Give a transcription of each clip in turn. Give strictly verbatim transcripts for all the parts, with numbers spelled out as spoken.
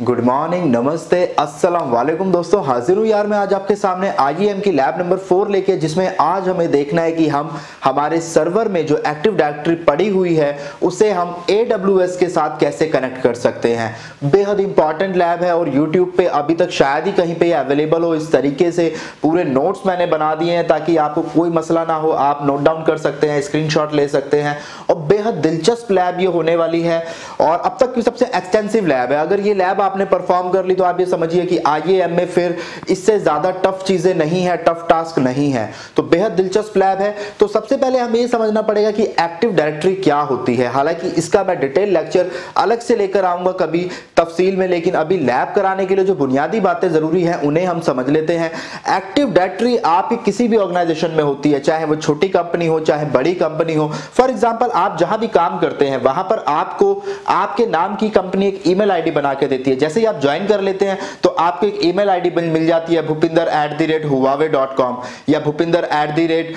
Good morning, नमस्ते, अस्सलाम वालेकुम दोस्तों। हाजिर हूँ यार मैं आज आपके सामने आई ए एम की लैब नंबर फोर लेके, जिसमें आज हमें देखना है कि हम हमारे सर्वर में जो एक्टिव डायरेक्टरी पड़ी हुई है उसे हम ए डब्ल्यू एस के साथ कैसे कनेक्ट कर सकते हैं। बेहद इंपॉर्टेंट लैब है और यूट्यूब पे अभी तक शायद ही कहीं पे अवेलेबल हो। इस तरीके से पूरे नोट्स मैंने बना दिए हैं ताकि आपको कोई मसला ना हो, आप नोट डाउन कर सकते हैं, स्क्रीनशॉट ले सकते हैं। और बेहद दिलचस्प लैब ये होने वाली है और अब तक की सबसे एक्सटेंसिव लैब है। अगर ये लैब आपने परफॉर्म कर ली तो आप ये समझिए कि आई ए एम में फिर इससे ज्यादा टफ चीजें नहीं है, टफ टास्क नहीं है। तो बेहद दिलचस्प लैब है। तो सबसे पहले हमें ये समझना पड़ेगा कि एक्टिव डायरेक्टरी क्या होती है। हालांकि इसका मैं डिटेल लेक्चर अलग से लेकर आऊंगा कभी तफसील में, लेकिन अभी लैब कराने के लिए जो बुनियादी बातें जरूरी हैं उन्हें हम समझ लेते हैं। एक्टिव डायरेक्टरी आपकी किसी भी ऑर्गेनाइजेशन में होती है, चाहे वो छोटी कंपनी हो चाहे बड़ी कंपनी हो। फॉर एग्जांपल आप जहां भी काम करते हैं वहां पर आपको आपके नाम की कंपनी एक ईमेल आईडी बना के देती है। जैसे ही आप ज्वाइन कर लेते हैं तो आपको एक ईमेल आईडी मिल जाती है, Bhupinder at the rate Huawei dot com या Bhupinder at the rate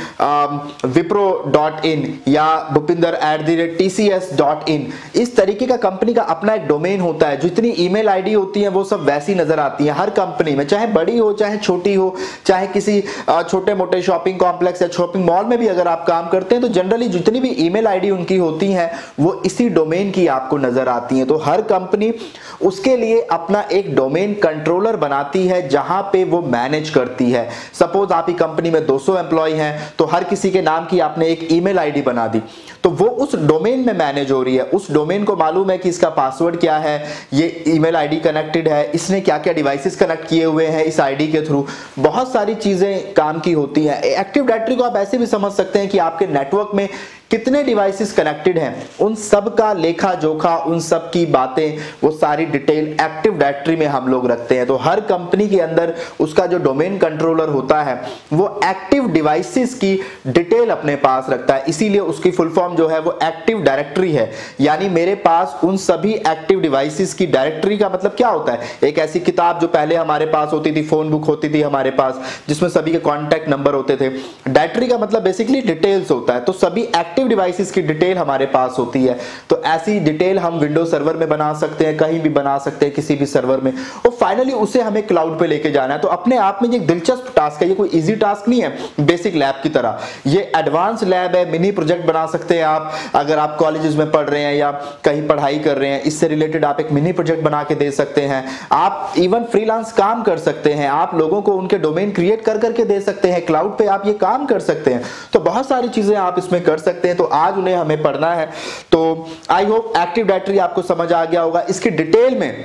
Wipro dot in या Bhupinder at the rate T C S dot in. इस तरीके का कंपनी का अपना एक डोमेन होता है। जितनी ईमेल आईडी होती है वो सब वैसी नजर आती है हर कंपनी में, चाहे बड़ी हो चाहे छोटी हो, चाहे किसी छोटे मोटे शॉपिंग कॉम्प्लेक्स या शॉपिंग मॉल में भी अगर आप काम करते हैं तो जनरली जितनी भी ईमेल आईडी उनकी होती है वो इसी डोमेन की आपको नजर आती है। तो हर कंपनी उसके लिए अपना एक डोमेन कंट्रोलर बनाती है जहां पे वो मैनेज करती है। सपोज आपकी कंपनी में दो सौ एम्प्लॉय हैं तो हर किसी के नाम की आपने एक ईमेल आईडी बना दी, तो वो उस डोमेन में मैनेज हो रही है। उस डोमेन को मालूम है कि इसका पासवर्ड क्या है, ये ईमेल आईडी कनेक्टेड है, इसने क्या क्या डिवाइसेस कनेक्ट किए हुए हैं इस आईडी के थ्रू। बहुत सारी चीजें काम की होती हैं। एक्टिव डायरेक्टरी को आप ऐसे भी समझ सकते हैं कि आपके नेटवर्क में कितने डिवाइसेस कनेक्टेड हैं, उन सब का लेखा जोखा, उन सब की बातें, वो सारी डिटेल एक्टिव डायरेक्टरी में हम लोग रखते हैं। तो हर कंपनी के अंदर उसका जो डोमेन कंट्रोलर होता है वो एक्टिव डिवाइसेस की डिटेल अपने पास रखता है, इसीलिए उसकी फुल फॉर्म जो है वो एक्टिव डायरेक्टरी है। यानी मेरे पास उन सभी एक्टिव डिवाइसेस की डायरेक्टरी का मतलब क्या होता है, एक ऐसी किताब जो पहले हमारे पास होती थी, फोन बुक होती थी हमारे पास जिसमें सभी के कॉन्टैक्ट नंबर होते थे। डायरेक्टरी का मतलब बेसिकली डिटेल्स होता है। तो सभी एक्टिव डिवाइसेस की डिटेल हमारे पास होती है। तो ऐसी डिटेल हम विंडोज सर्वर में बना सकते हैं, कहीं भी बना सकते हैं, किसी भी सर्वर में। और फाइनली उसे हमें क्लाउड पे लेके जाना है। तो अपने आप में ये एक दिलचस्प टास्क है, ये कोई इजी टास्क नहीं है बेसिक लैब की तरह। ये एडवांस लैब है, मिनी प्रोजेक्ट बना सकते हैं आप। अगर आप कॉलेजेस में पढ़ रहे हैं या कहीं पढ़ाई कर रहे हैं, इससे रिलेटेड आप एक मिनी प्रोजेक्ट बना के दे सकते हैं। आप इवन फ्रीलांस काम कर सकते हैं, आप लोगों को उनके डोमेन क्रिएट कर करके दे सकते हैं, क्लाउड पे आप ये काम कर सकते हैं। तो बहुत सारी चीजें आप इसमें कर सकते हैं। तो आज उन्हें हमें पढ़ना है। तो आई होप एक्टिव डायरेक्टरी आपको समझ आ गया होगा। इसकी डिटेल में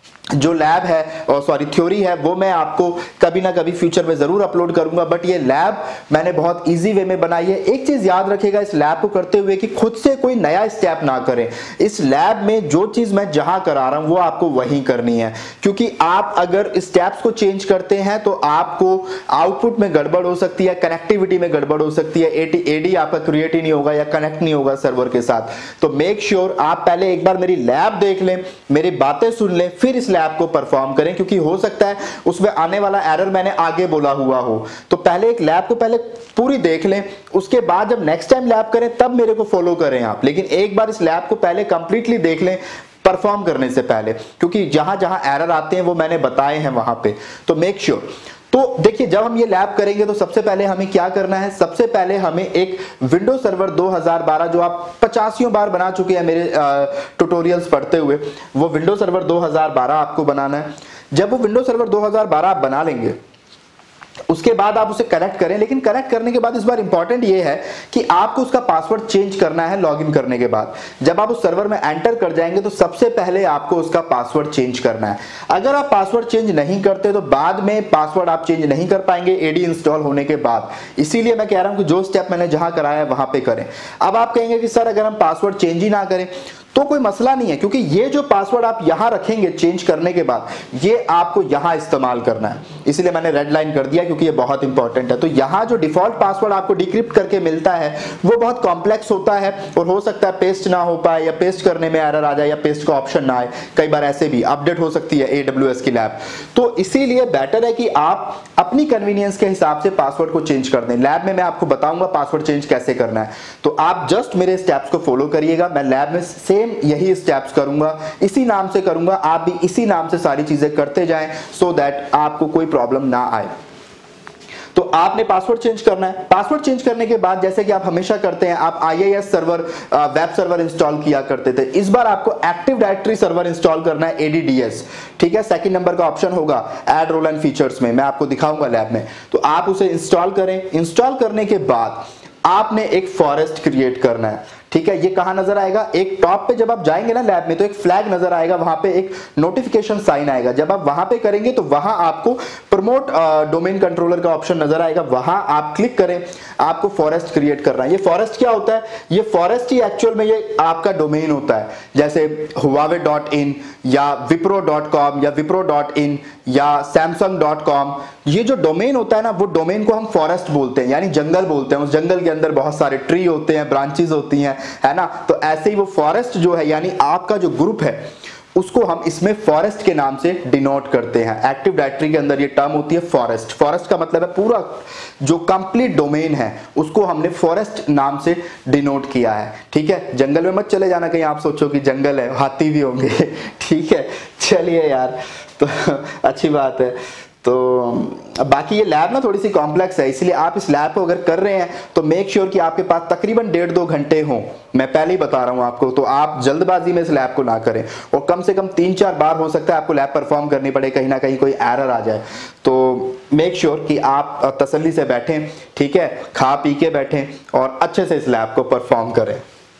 जो लैब है और सॉरी थ्योरी है वो मैं आपको कभी ना कभी फ्यूचर में जरूर अपलोड करूंगा, बट ये लैब मैंने बहुत इजी वे में बनाई है। एक चीज याद रखिएगा इस लैब को करते हुए कि खुद से कोई नया स्टेप ना करें। इस लैब में जो चीज मैं जहां करा रहा हूं वो आपको वही करनी है, क्योंकि आप अगर स्टेप्स को चेंज करते हैं तो आपको आउटपुट में गड़बड़ हो सकती है, कनेक्टिविटी में गड़बड़ हो सकती है, एडी आपका क्रिएट ही नहीं होगा या कनेक्ट नहीं होगा सर्वर के साथ। तो मेक श्योर आप पहले एक बार मेरी लैब देख लें, मेरी बातें सुन लें, फिर इस लैब को परफॉर्म करें, क्योंकि हो सकता है उसमें आने वाला एरर मैंने आगे बोला हुआ हो। तो पहले एक लैब को पहले पूरी देख लें, उसके बाद जब नेक्स्ट टाइम लैब करें तब मेरे को फॉलो करें आप। लेकिन एक बार इस लैब को पहले कंप्लीटली देख लें परफॉर्म करने से पहले, क्योंकि जहां जहां एरर आते हैं वो मैंने बताए हैं वहां पे। तो मेक श्योर। तो देखिए जब हम ये लैब करेंगे तो सबसे पहले हमें क्या करना है, सबसे पहले हमें एक विंडोज सर्वर दो हज़ार बारह जो आप पचासियों बार बना चुके हैं मेरे ट्यूटोरियल्स पढ़ते हुए, वो विंडोज सर्वर दो हज़ार बारह आपको बनाना है। जब वो विंडोज सर्वर दो हज़ार बारह आप बना लेंगे उसके बाद आप उसे कनेक्ट करें। लेकिन कनेक्ट करने के बाद इस बार इंपॉर्टेंट ये है कि आपको उसका पासवर्ड चेंज करना है लॉगिन करने के बाद। जब आप उस सर्वर में एंटर कर जाएंगे तो सबसे पहले आपको उसका पासवर्ड चेंज करना है। अगर आप पासवर्ड चेंज नहीं करते तो बाद में पासवर्ड आप चेंज नहीं कर पाएंगे एडी इंस्टॉल होने के बाद। इसीलिए मैं कह रहा हूं कि जो स्टेप मैंने जहां कराया है वहां पे करें। अब आप कहेंगे कि सर अगर हम पासवर्ड चेंज ही ना करें तो कोई मसला नहीं है, क्योंकि ये जो पासवर्ड आप यहां रखेंगे चेंज करने के बाद ये आपको यहां इस्तेमाल करना है। इसलिए मैंने रेड लाइन कर दिया क्योंकि ये बहुत इंपॉर्टेंट है। तो यहां जो डिफॉल्ट पासवर्ड आपको डिक्रिप्ट करके मिलता है वो बहुत कॉम्प्लेक्स होता है और हो सकता है पेस्ट ना हो पाए या पेस्ट करने में एरर आ जाए या पेस्ट का ऑप्शन ना आए। कई बार ऐसे भी अपडेट हो सकती है ए डब्ल्यू एस की लैब। तो इसीलिए बेटर है कि आप अपनी कन्वीनियंस के हिसाब से पासवर्ड को चेंज कर दें। लैब में मैं आपको बताऊंगा पासवर्ड चेंज कैसे करना है। तो आप जस्ट मेरे स्टेप्स को फॉलो करिएगा। मैं लैब में सेम सेम यही स्टेप्स करूंगा, इसी नाम से करूंगा, आप भी इसी नाम से सारी चीजें करते जाएं सो दैट आपको कोई प्रॉब्लम ना आए। तो आपने पासवर्ड चेंज करना है। पासवर्ड चेंज करने के बाद जैसे कि आप हमेशा करते हैं, आप I A S server web server install किया करते थे, इस बार आपको एक्टिव डायरेक्टरी सर्वर इंस्टॉल करना है, ए डी डी एस। ठीक है, सेकंड नंबर का ऑप्शन होगा ऐड रोल एंड फीचर्स में, मैं आपको दिखाऊंगा लैब में। तो आप उसे इंस्टॉल करें। इंस्टॉल करने के बाद आपने एक फॉरेस्ट क्रिएट करना है। ठीक है, ये कहां नजर आएगा, एक टॉप पे जब आप जाएंगे ना लैब में तो एक फ्लैग नजर आएगा, वहां पे एक नोटिफिकेशन साइन आएगा। जब आप वहां पे करेंगे तो वहां आपको प्रमोट डोमेन कंट्रोलर का ऑप्शन नजर आएगा, वहां आप क्लिक करें। आपको फॉरेस्ट क्रिएट करना है। ये फॉरेस्ट क्या होता है, ये फॉरेस्ट ही एक्चुअल में ये आपका डोमेन होता है। जैसे हुआवे डॉट इन या विप्रो डॉट कॉम या विप्रो डॉट इन या सैमसंग डॉट कॉम, ये जो डोमेन होता है ना, वो डोमेन को हम फॉरेस्ट बोलते हैं, यानी जंगल बोलते हैं। उस जंगल के अंदर बहुत सारे ट्री होते हैं, ब्रांचेस होती हैं, है ना। तो ऐसे ही वो फॉरेस्ट जो है, यानी आपका जो ग्रुप है, उसको हम इसमें फॉरेस्ट के नाम से डिनोट करते हैं। एक्टिव डायरेक्टरी के अंदर ये टर्म होती है फॉरेस्ट। फॉरेस्ट का मतलब है पूरा जो कंप्लीट डोमेन है उसको हमने फॉरेस्ट नाम से डिनोट किया है। ठीक है, जंगल में मत चले जाना कहीं आप सोचो कि जंगल है, हाथी भी होंगे। ठीक है, चलिए यार, तो अच्छी बात है। तो बाकी ये लैब ना थोड़ी सी कॉम्प्लेक्स है, इसलिए आप इस लैब को अगर कर रहे हैं तो मेक श्योर कि आपके पास तकरीबन डेढ़ दो घंटे हों। मैं पहले ही बता रहा हूं आपको, तो आप जल्दबाजी में इस लैब को ना करें और कम से कम तीन चार बार हो सकता है आपको लैब परफॉर्म करनी पड़े, कहीं ना कहीं कोई एरर आ जाए। तो मेक श्योर कि आप तसल्ली से बैठें, ठीक है, खा पी के बैठें और अच्छे से इस लैब को परफॉर्म करें।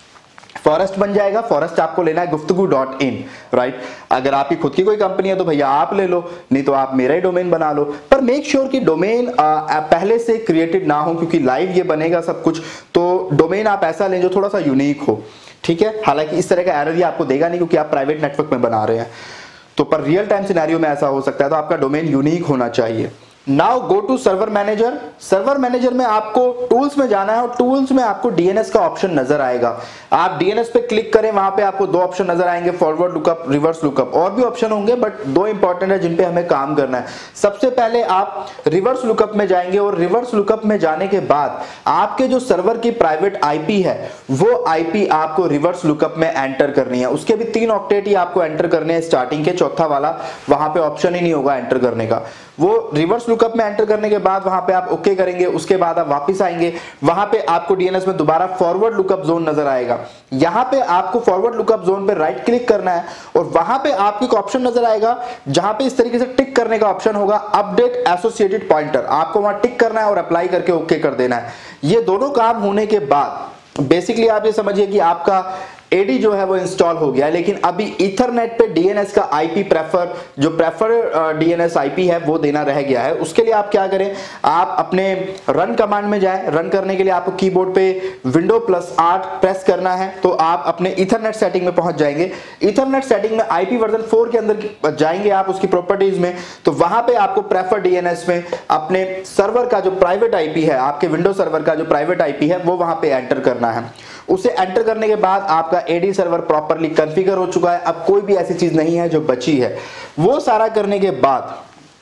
फॉरेस्ट बन जाएगा। फॉरेस्ट आपको लेना है गुफ्तगू डॉट इन, राइट। अगर आपकी खुद की कोई कंपनी है तो भैया आप ले लो, नहीं तो आप मेरा ही डोमेन बना लो। पर मेक श्योर कि डोमेन पहले से क्रिएटेड ना हो, क्योंकि लाइव ये बनेगा सब कुछ, तो डोमेन आप ऐसा लें जो थोड़ा सा यूनिक हो। ठीक है, हालांकि इस तरह का एरर ये आपको देगा नहीं क्योंकि आप प्राइवेट नेटवर्क में बना रहे हैं, तो पर रियल टाइम सिनेरियो में ऐसा हो सकता है, तो आपका डोमेन यूनिक होना चाहिए। Now go to server manager. Server manager में आपको टूल्स में जाना है और टूल्स में आपको डी एन एस का ऑप्शन नजर आएगा। आप डी एन एस पे क्लिक करें, वहां पे आपको दो ऑप्शन नजर आएंगे, फॉरवर्ड लुकअप, रिवर्स लुकअप। और भी ऑप्शन होंगे बट दो इंपॉर्टेंट है जिन पे हमें काम करना है। सबसे पहले आप रिवर्स लुकअप में जाएंगे और रिवर्स लुकअप में जाने के बाद आपके जो सर्वर की प्राइवेट आईपी है वो आईपी आपको रिवर्स लुकअप में एंटर करनी है। उसके भी तीन ऑक्टेट ही आपको एंटर करने हैं स्टार्टिंग के, चौथा वाला वहां पे ऑप्शन ही नहीं होगा एंटर करने का। वो रिवर्स लुकअप में एंटर करने के बाद वहां पे आप ओके करेंगे, उसके बाद आप वापस आएंगे, वहां पे आपको डीएनएस में दोबारा फॉरवर्ड लुकअप जोन नजर आएगा। यहां पे आपको फॉरवर्ड लुकअप जोन पे राइट क्लिक करना है और वहां पे आपको एक ऑप्शन नजर आएगा जहां पे इस तरीके से टिक करने का ऑप्शन होगा, अपडेट एसोसिएटेड पॉइंटर। आपको वहां टिक करना है और अप्लाई करके ओके कर देना है। ये दोनों काम होने के बाद बेसिकली आप ये समझिए कि आपका एडी जो है वो इंस्टॉल हो गया है, लेकिन अभी ईथरनेट पे डीएनएस का आईपी प्रेफर जो प्रेफर डीएनएस आईपी है वो देना रह गया है। उसके लिए आप क्या करें, आप अपने रन कमांड में जाएं। रन करने के लिए आपको कीबोर्ड पे विंडो प्लस आठ प्रेस करना है, तो आप अपने ईथरनेट सेटिंग में पहुंच जाएंगे। ईथरनेट सेटिंग में आईपी वर्जन फोर के अंदर जाएंगे आप, उसकी प्रॉपर्टीज में, तो वहां पे आपको प्रेफर डीएनएस में अपने सर्वर का जो प्राइवेट आईपी है, आपके विंडो सर्वर का जो प्राइवेट आईपी है वो वहां पे एंटर करना है। उसे एंटर करने के बाद आपका एडी सर्वर प्रॉपर्ली कॉन्फ़िगर हो चुका है। अब कोई भी ऐसी चीज नहीं है जो बची है। वो सारा करने के बाद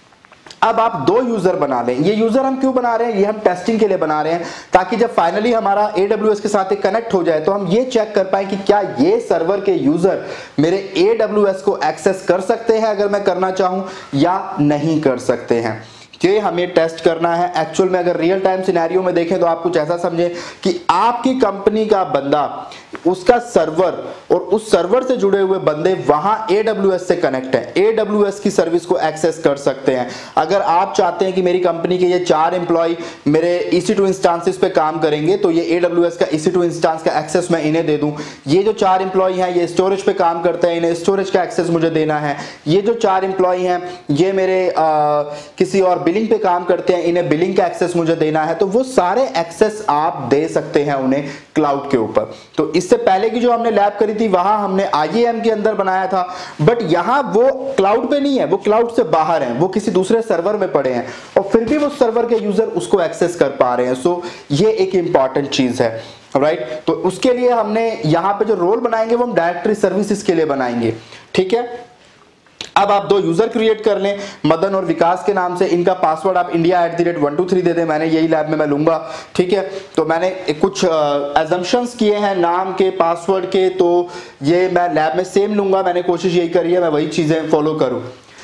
अब आप दो यूजर बना लें। ये यूजर हम क्यों बना रहे हैं, ये हम टेस्टिंग के लिए बना रहे हैं, ताकि जब फाइनली हमारा A W S के साथ कनेक्ट हो जाए तो हम ये चेक कर पाए कि क्या ये सर्वर के यूजर मेरे A W S को एक्सेस कर सकते हैं अगर मैं करना चाहूं, या नहीं कर सकते हैं। कि हमें टेस्ट करना है। एक्चुअल में अगर रियल टाइम सिनेरियो में देखें तो आप कुछ ऐसा समझे कि आपकी कंपनी का बंदा, उसका सर्वर और उस सर्वर से जुड़े हुए बंदे वहां A W S से कनेक्ट हैं, A W S की सर्विस को एक्सेस कर सकते हैं। अगर आप चाहते हैं कि मेरी कंपनी के ये चार एम्प्लॉय मेरे E C टू इंस्टांसेस पे काम करेंगे तो ये A W S का E C टू इंस्टांस का एक्सेस मैं इन्हें दे दूं। ये जो चार एम्प्लॉय हैं ये स्टोरेज पे काम करते हैं, इन्हें स्टोरेज का एक्सेस मुझे देना है। ये जो चार एम्प्लॉय हैं ये मेरे आ, किसी और बिलिंग पे काम करते हैं, इन्हें बिलिंग का एक्सेस मुझे देना है। तो वो सारे एक्सेस आप दे सकते हैं उन्हें क्लाउड के ऊपर। तो इससे पहले की जो हमने लैब करी थी वहां हमने I A M के अंदर बनाया था, बट यहां वो क्लाउड पे नहीं है, वो क्लाउड से बाहर है, वो किसी दूसरे सर्वर में पड़े हैं और फिर भी वो सर्वर के यूजर उसको एक्सेस कर पा रहे हैं। सो ये एक इंपॉर्टेंट चीज है, राइट। तो उसके लिए हमने यहां पे जो रोल बनाएंगे वो हम डायरेक्टरी सर्विसेज के लिए बनाएंगे, ठीक है। अब आप दो यूजर क्रिएट कर लें मदन और विकास के नाम से। इनका पासवर्ड आप India at the rate one two three दे दें। मैंने यही लैब में मैं लूंगा, ठीक है। तो मैंने कुछ एजम्पशंस किए हैं नाम के, पासवर्ड के, तो ये मैं लैब में सेम लूंगा। मैंने कोशिश यही करी है मैं वही चीजें फॉलो करूं।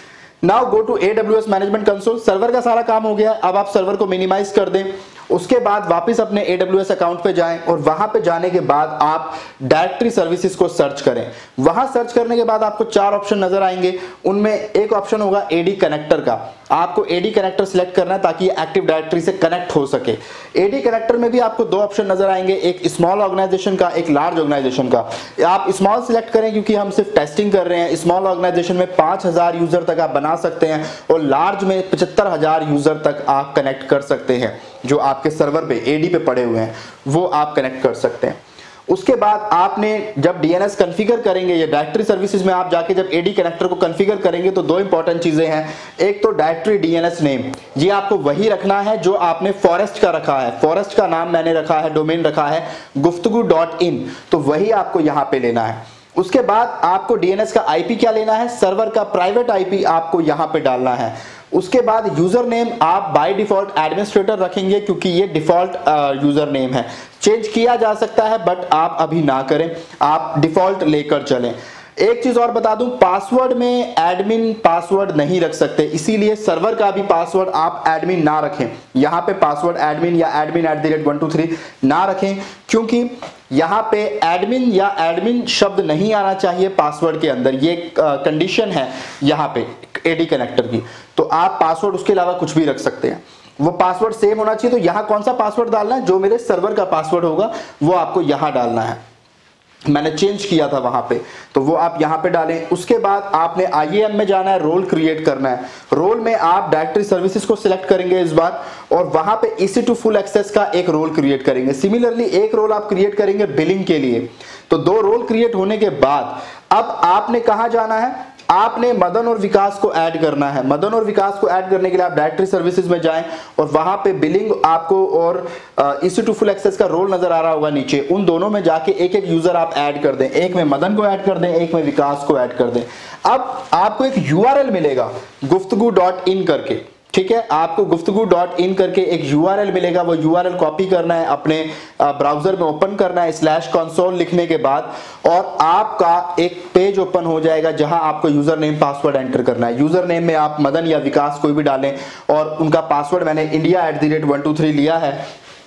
Now go to AWS management console. Server का सारा काम हो गया। अब आप सर्वर को मिनिमाइज कर दें। उसके बाद वापस अपने A W S अकाउंट पे जाएं और वहां पे जाने के बाद आप डायरेक्टरी सर्विसेज को सर्च करें। वहां सर्च करने के बाद आपको चार ऑप्शन नजर आएंगे। उनमें एक ऑप्शन होगा A D कनेक्टर का। आपको A D कनेक्टर सिलेक्ट करना है ताकि एक्टिव डायरेक्टरी से कनेक्ट हो सके। A D कनेक्टर में भी आपको दो ऑप्शन नजर आएंगे, एक स्मॉल ऑर्गेनाइजेशन का, एक लार्ज ऑर्गेनाइजेशन का। आप स्मॉल सिलेक्ट करें क्योंकि हम सिर्फ टेस्टिंग कर रहे हैं। स्मॉल ऑर्गेनाइजेशन में पांच हजार यूजर तक आप बना सकते हैं और लार्ज में पचहत्तर हजार यूजर तक आप कनेक्ट कर सकते हैं। जो आपके सर्वर पे A D पे पड़े हुए हैं वो आप कनेक्ट कर सकते हैं। उसके बाद आपने जब D N S कॉन्फ़िगर करेंगे, ये डायरेक्टरी सर्विसेज में आप जाके जब A D कनेक्टर को कॉन्फ़िगर करेंगे तो दो इंपॉर्टेंट चीजें हैं। एक तो directory D N S name, ये आपको वही रखना है जो आपने फॉरेस्ट का रखा है। फॉरेस्ट का नाम मैंने रखा है, डोमेन रखा है गुफ्तगू डॉट इन, तो वही आपको यहां पे लेना है। उसके बाद आपको D N S का आईपी क्या लेना है, सर्वर का प्राइवेट आईपी आपको यहां पे डालना है। उसके बाद यूजर नेम आप बाय डिफॉल्ट एडमिनिस्ट्रेटर रखेंगे क्योंकि ये डिफॉल्ट यूजर नेम है। चेंज किया जा सकता है बट आप अभी ना करें, आप डिफॉल्ट लेकर चलें। एक चीज और बता दूं, पासवर्ड में एडमिन पासवर्ड नहीं रख सकते, इसीलिए सर्वर का भी पासवर्ड आप एडमिन ना रखें। यहां पे पासवर्ड एडमिन या admin at the rate one two three ना रखें क्योंकि यहां पे एडमिन या एडमिन शब्द नहीं आना चाहिए पासवर्ड के अंदर। ये कंडीशन है यहां पे A D कनेक्टर की। तो आप पासवर्ड उसके अलावा कुछ भी रख सकते हैं, वो पासवर्ड सेम होना चाहिए। तो यहां कौन सा पासवर्ड डालना है, जो मेरे सर्वर का पासवर्ड होगा वो आपको यहां डालना है। मैंने चेंज किया था वहां पे, तो वो आप यहां पे डालें। उसके बाद आपने I A M में जाना है, रोल क्रिएट करना है। रोल में आप डायरेक्टरी सर्विसेज को सिलेक्ट करेंगे इस बार और वहां पे E C two full access का एक रोल क्रिएट करेंगे। सिमिलरली एक रोल आप क्रिएट करेंगे बिलिंग के लिए। तो दो रोल क्रिएट होने के बाद अब आपने कहां जाना है, आपने मदन और विकास को ऐड करना है। मदन और विकास को ऐड करने के लिए आप डायरेक्टरी सर्विसेज में जाएं और वहां पे बिलिंग आपको और E C two full access का रोल नजर आ रहा होगा नीचे, उन दोनों में जाके एक एक यूजर आप ऐड कर दें। एक में मदन को ऐड कर दें, एक में विकास को ऐड कर दें। अब आपको एक यूआरएल मिलेगा गुफ्तगू डॉट इन करके, ठीक है। आपको गुफ्तगू डॉट इन करके एक यूआरएल मिलेगा, वो यूआरएल कॉपी करना है, अपने ब्राउजर में ओपन करना है स्लैश कंसोल लिखने के बाद, और आपका एक पेज ओपन हो जाएगा जहां आपको यूजर नेम पासवर्ड एंटर करना है। यूजर नेम में आप मदन या विकास कोई भी डालें और उनका पासवर्ड मैंने India at the rate one two three लिया है,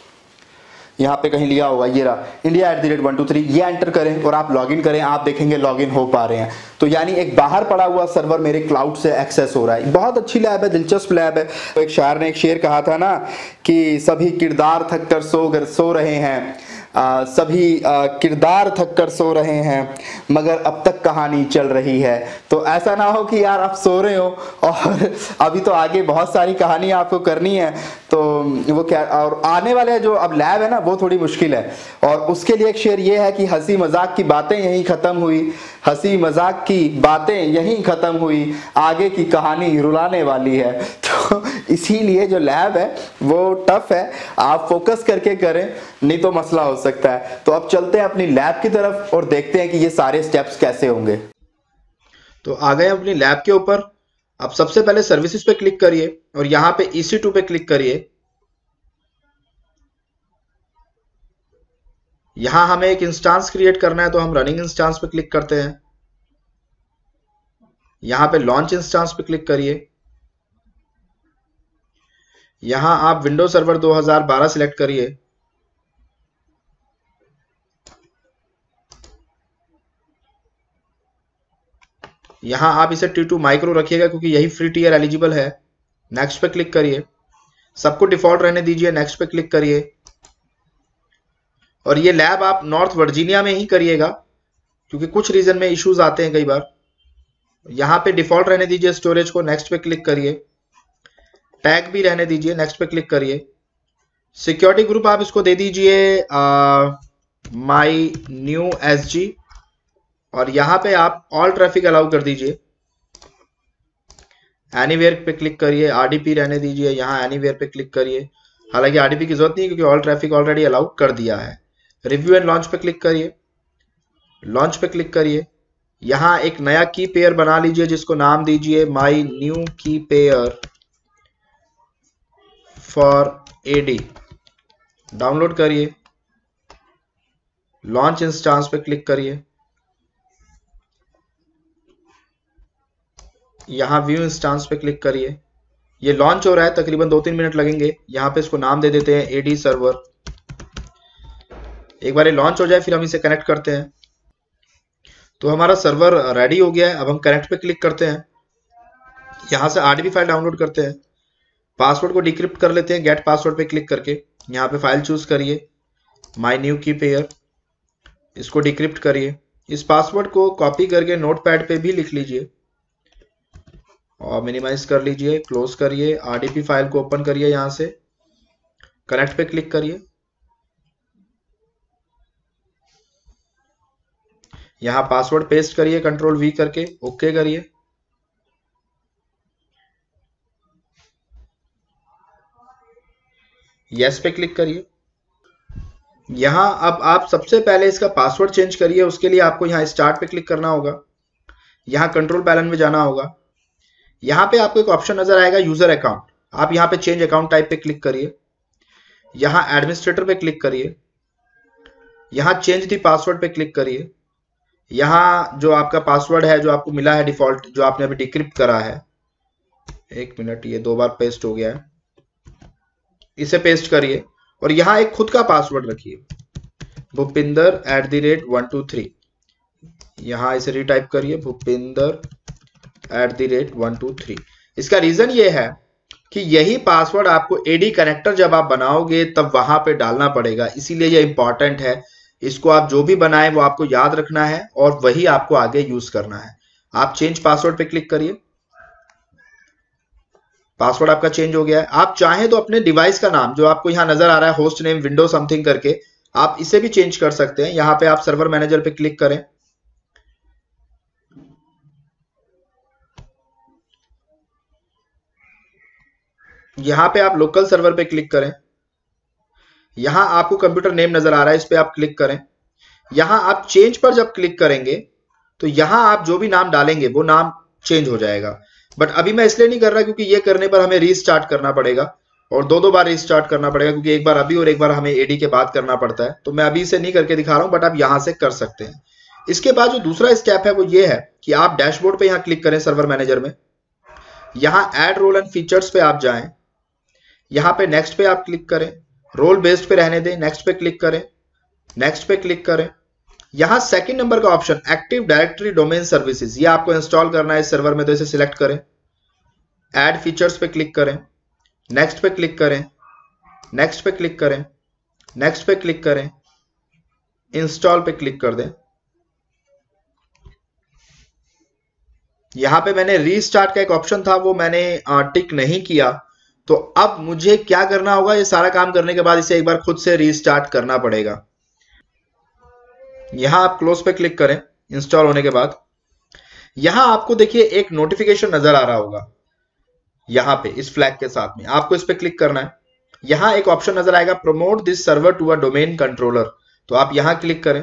यहाँ पे कहीं लिया होगा, ये रहा India at the rate one two three, ये एंटर करें और आप लॉगिन करें। आप देखेंगे लॉगिन हो पा रहे हैं। तो यानी एक बाहर पड़ा हुआ सर्वर मेरे क्लाउड से एक्सेस हो रहा है। बहुत अच्छी लैब है, दिलचस्प लैब है। तो एक शायर ने एक शेर कहा था ना कि सभी किरदार थक कर सो कर सो रहे हैं, आ, सभी आ, किरदार थक कर सो रहे हैं मगर अब तक कहानी चल रही है। तो ऐसा ना हो कि यार आप सो रहे हो और अभी तो आगे बहुत सारी कहानी आपको करनी है, तो वो क्या, और आने वाले जो अब लैब है ना वो थोड़ी मुश्किल है। और उसके लिए एक शेर ये है कि हंसी मजाक की बातें यहीं खत्म हुई, हंसी मजाक की बातें यहीं खत्म हुई, आगे की कहानी रुलाने वाली है। तो इसीलिए जो लैब है वो टफ है, आप फोकस करके करें नहीं तो मसला हो सकता है। तो अब चलते हैं अपनी लैब की तरफ और देखते हैं कि ये सारे स्टेप्स कैसे होंगे। तो आ गए अपनी लैब के ऊपर। अब सबसे पहले सर्विसेज पे क्लिक करिए और यहां पे E C टू पे क्लिक करिए। यहां हमें एक इंस्टांस क्रिएट करना है तो हम रनिंग इंस्टांस पे क्लिक करते हैं। यहां पे लॉन्च इंस्टांस पे क्लिक करिए। यहां आप विंडो सर्वर दो हज़ार बारह सिलेक्ट करिए। यहां आप इसे टी टू माइक्रो रखिएगा क्योंकि यही फ्री टीयर एलिजिबल है। नेक्स्ट पे क्लिक करिए। सबको डिफॉल्ट रहने दीजिए। नेक्स्ट पे क्लिक करिए। और ये लैब आप नॉर्थ वर्जीनिया में ही करिएगा क्योंकि कुछ रीजन में इश्यूज आते हैं कई बार। यहां पे डिफॉल्ट रहने दीजिए स्टोरेज को। नेक्स्ट पे क्लिक करिए। टैग भी रहने दीजिए। नेक्स्ट पे क्लिक करिए। सिक्योरिटी ग्रुप आप इसको दे दीजिए माई न्यू एस जी, और यहां पे आप ऑल ट्रैफिक अलाउ कर दीजिए। एनीवेयर पे क्लिक करिए। आरडीपी रहने दीजिए। यहां एनीवेयर पे क्लिक करिए। हालांकि आरडीपी की जरूरत नहीं क्योंकि ऑल ट्रैफिक ऑलरेडी अलाउ कर दिया है। रिव्यू एंड लॉन्च पे क्लिक करिए। लॉन्च पे क्लिक करिए। यहां एक नया की पेयर बना लीजिए जिसको नाम दीजिए my new key pair for AD. Download करिए, लॉन्च इंस्टांस पे क्लिक करिए, यहां व्यू इंस्टांस पे क्लिक करिए। ये लॉन्च हो रहा है, तकरीबन दो तीन मिनट लगेंगे। यहां पे इसको नाम दे देते हैं एडी सर्वर। एक बार ये लॉन्च हो जाए फिर हम इसे कनेक्ट करते हैं। तो हमारा सर्वर रेडी हो गया है। अब हम कनेक्ट पे क्लिक करते हैं, यहां से आरडीबी फाइल डाउनलोड करते हैं, पासवर्ड को डिक्रिप्ट कर लेते हैं गेट पासवर्ड पे क्लिक करके। यहाँ पे फाइल चूज करिए माई न्यू की पेयर, इसको डिक्रिप्ट करिए। इस पासवर्ड को कॉपी करके नोटपैड पे भी लिख लीजिए और मिनिमाइज कर लीजिए, क्लोज करिए, आरडीबी फाइल को ओपन करिए, यहां से कनेक्ट पे क्लिक करिए। यहां पासवर्ड पेस्ट करिए कंट्रोल वी करके, ओके करिए। यस पे क्लिक करिए। यहां अब आप सबसे पहले इसका पासवर्ड चेंज करिए। उसके लिए आपको यहां स्टार्ट पे क्लिक करना होगा, यहां कंट्रोल पैनल में जाना होगा। यहां पे आपको एक ऑप्शन नजर आएगा यूजर अकाउंट, आप यहां पे चेंज अकाउंट टाइप पे क्लिक करिए, यहां एडमिनिस्ट्रेटर पे क्लिक करिए, यहां चेंज दी पासवर्ड पे क्लिक करिए। यहां जो आपका पासवर्ड है जो आपको मिला है डिफॉल्ट, जो आपने अभी डिक्रिप्ट करा है, एक मिनट, ये दो बार पेस्ट हो गया है, इसे पेस्ट करिए और यहां एक खुद का पासवर्ड रखिए, Bhupinder at the rate one two three. यहां इसे रीटाइप करिए, Bhupinder at the rate one two three. इसका रीजन ये है कि यही पासवर्ड आपको एडी कनेक्टर जब आप बनाओगे तब वहां पे डालना पड़ेगा, इसीलिए ये इंपॉर्टेंट है। इसको आप जो भी बनाएं वो आपको याद रखना है और वही आपको आगे यूज करना है। आप चेंज पासवर्ड पे क्लिक करिए, पासवर्ड आपका चेंज हो गया है। आप चाहें तो अपने डिवाइस का नाम जो आपको यहां नजर आ रहा है होस्ट नेम विंडो समथिंग करके, आप इसे भी चेंज कर सकते हैं। यहां पे आप सर्वर मैनेजर पे क्लिक करें, यहां पे आप लोकल सर्वर पे क्लिक करें, यहां आपको कंप्यूटर नेम नजर आ रहा है, इस पे आप क्लिक करें। यहां आप चेंज पर जब क्लिक करेंगे तो यहां आप जो भी नाम डालेंगे वो नाम चेंज हो जाएगा। बट अभी मैं इसलिए नहीं कर रहा क्योंकि ये करने पर हमें रीस्टार्ट करना पड़ेगा और दो दो बार रीस्टार्ट करना पड़ेगा, क्योंकि एक बार अभी और एक बार हमें एडी के बाद करना पड़ता है। तो मैं अभी इसे नहीं करके दिखा रहा हूं, बट आप यहां से कर सकते हैं। इसके बाद जो दूसरा स्टेप है वो ये है कि आप डैशबोर्ड पे यहां क्लिक करें सर्वर मैनेजर में, यहां एड रोल एंड फीचर्स पे आप जाएं, यहां पे नेक्स्ट पे आप क्लिक करें, रोल बेस्ड पे रहने दें, नेक्स्ट पे क्लिक करें, नेक्स्ट पे क्लिक करें। यहां सेकंड नंबर का option active directory domain services, ये आपको इंस्टॉल करना है इस सर्वर में, तो इसे सिलेक्ट करें, ऐड फीचर्स पे क्लिक करें, नेक्स्ट पे क्लिक करें, नेक्स्ट पे क्लिक करें, नेक्स्ट पे क्लिक करें, इंस्टॉल पे क्लिक कर दें। यहां पे मैंने रीस्टार्ट का एक ऑप्शन था वो मैंने टिक नहीं किया, तो अब मुझे क्या करना होगा, ये सारा काम करने के बाद इसे एक बार खुद से रीस्टार्ट करना पड़ेगा। यहां आप क्लोज पे क्लिक करें इंस्टॉल होने के बाद। यहां आपको देखिए एक नोटिफिकेशन नजर आ रहा होगा, यहां पे इस फ्लैग के साथ में आपको इस पे क्लिक करना है। यहां एक ऑप्शन नजर आएगा promote this server to a domain controller, तो आप यहां क्लिक करें।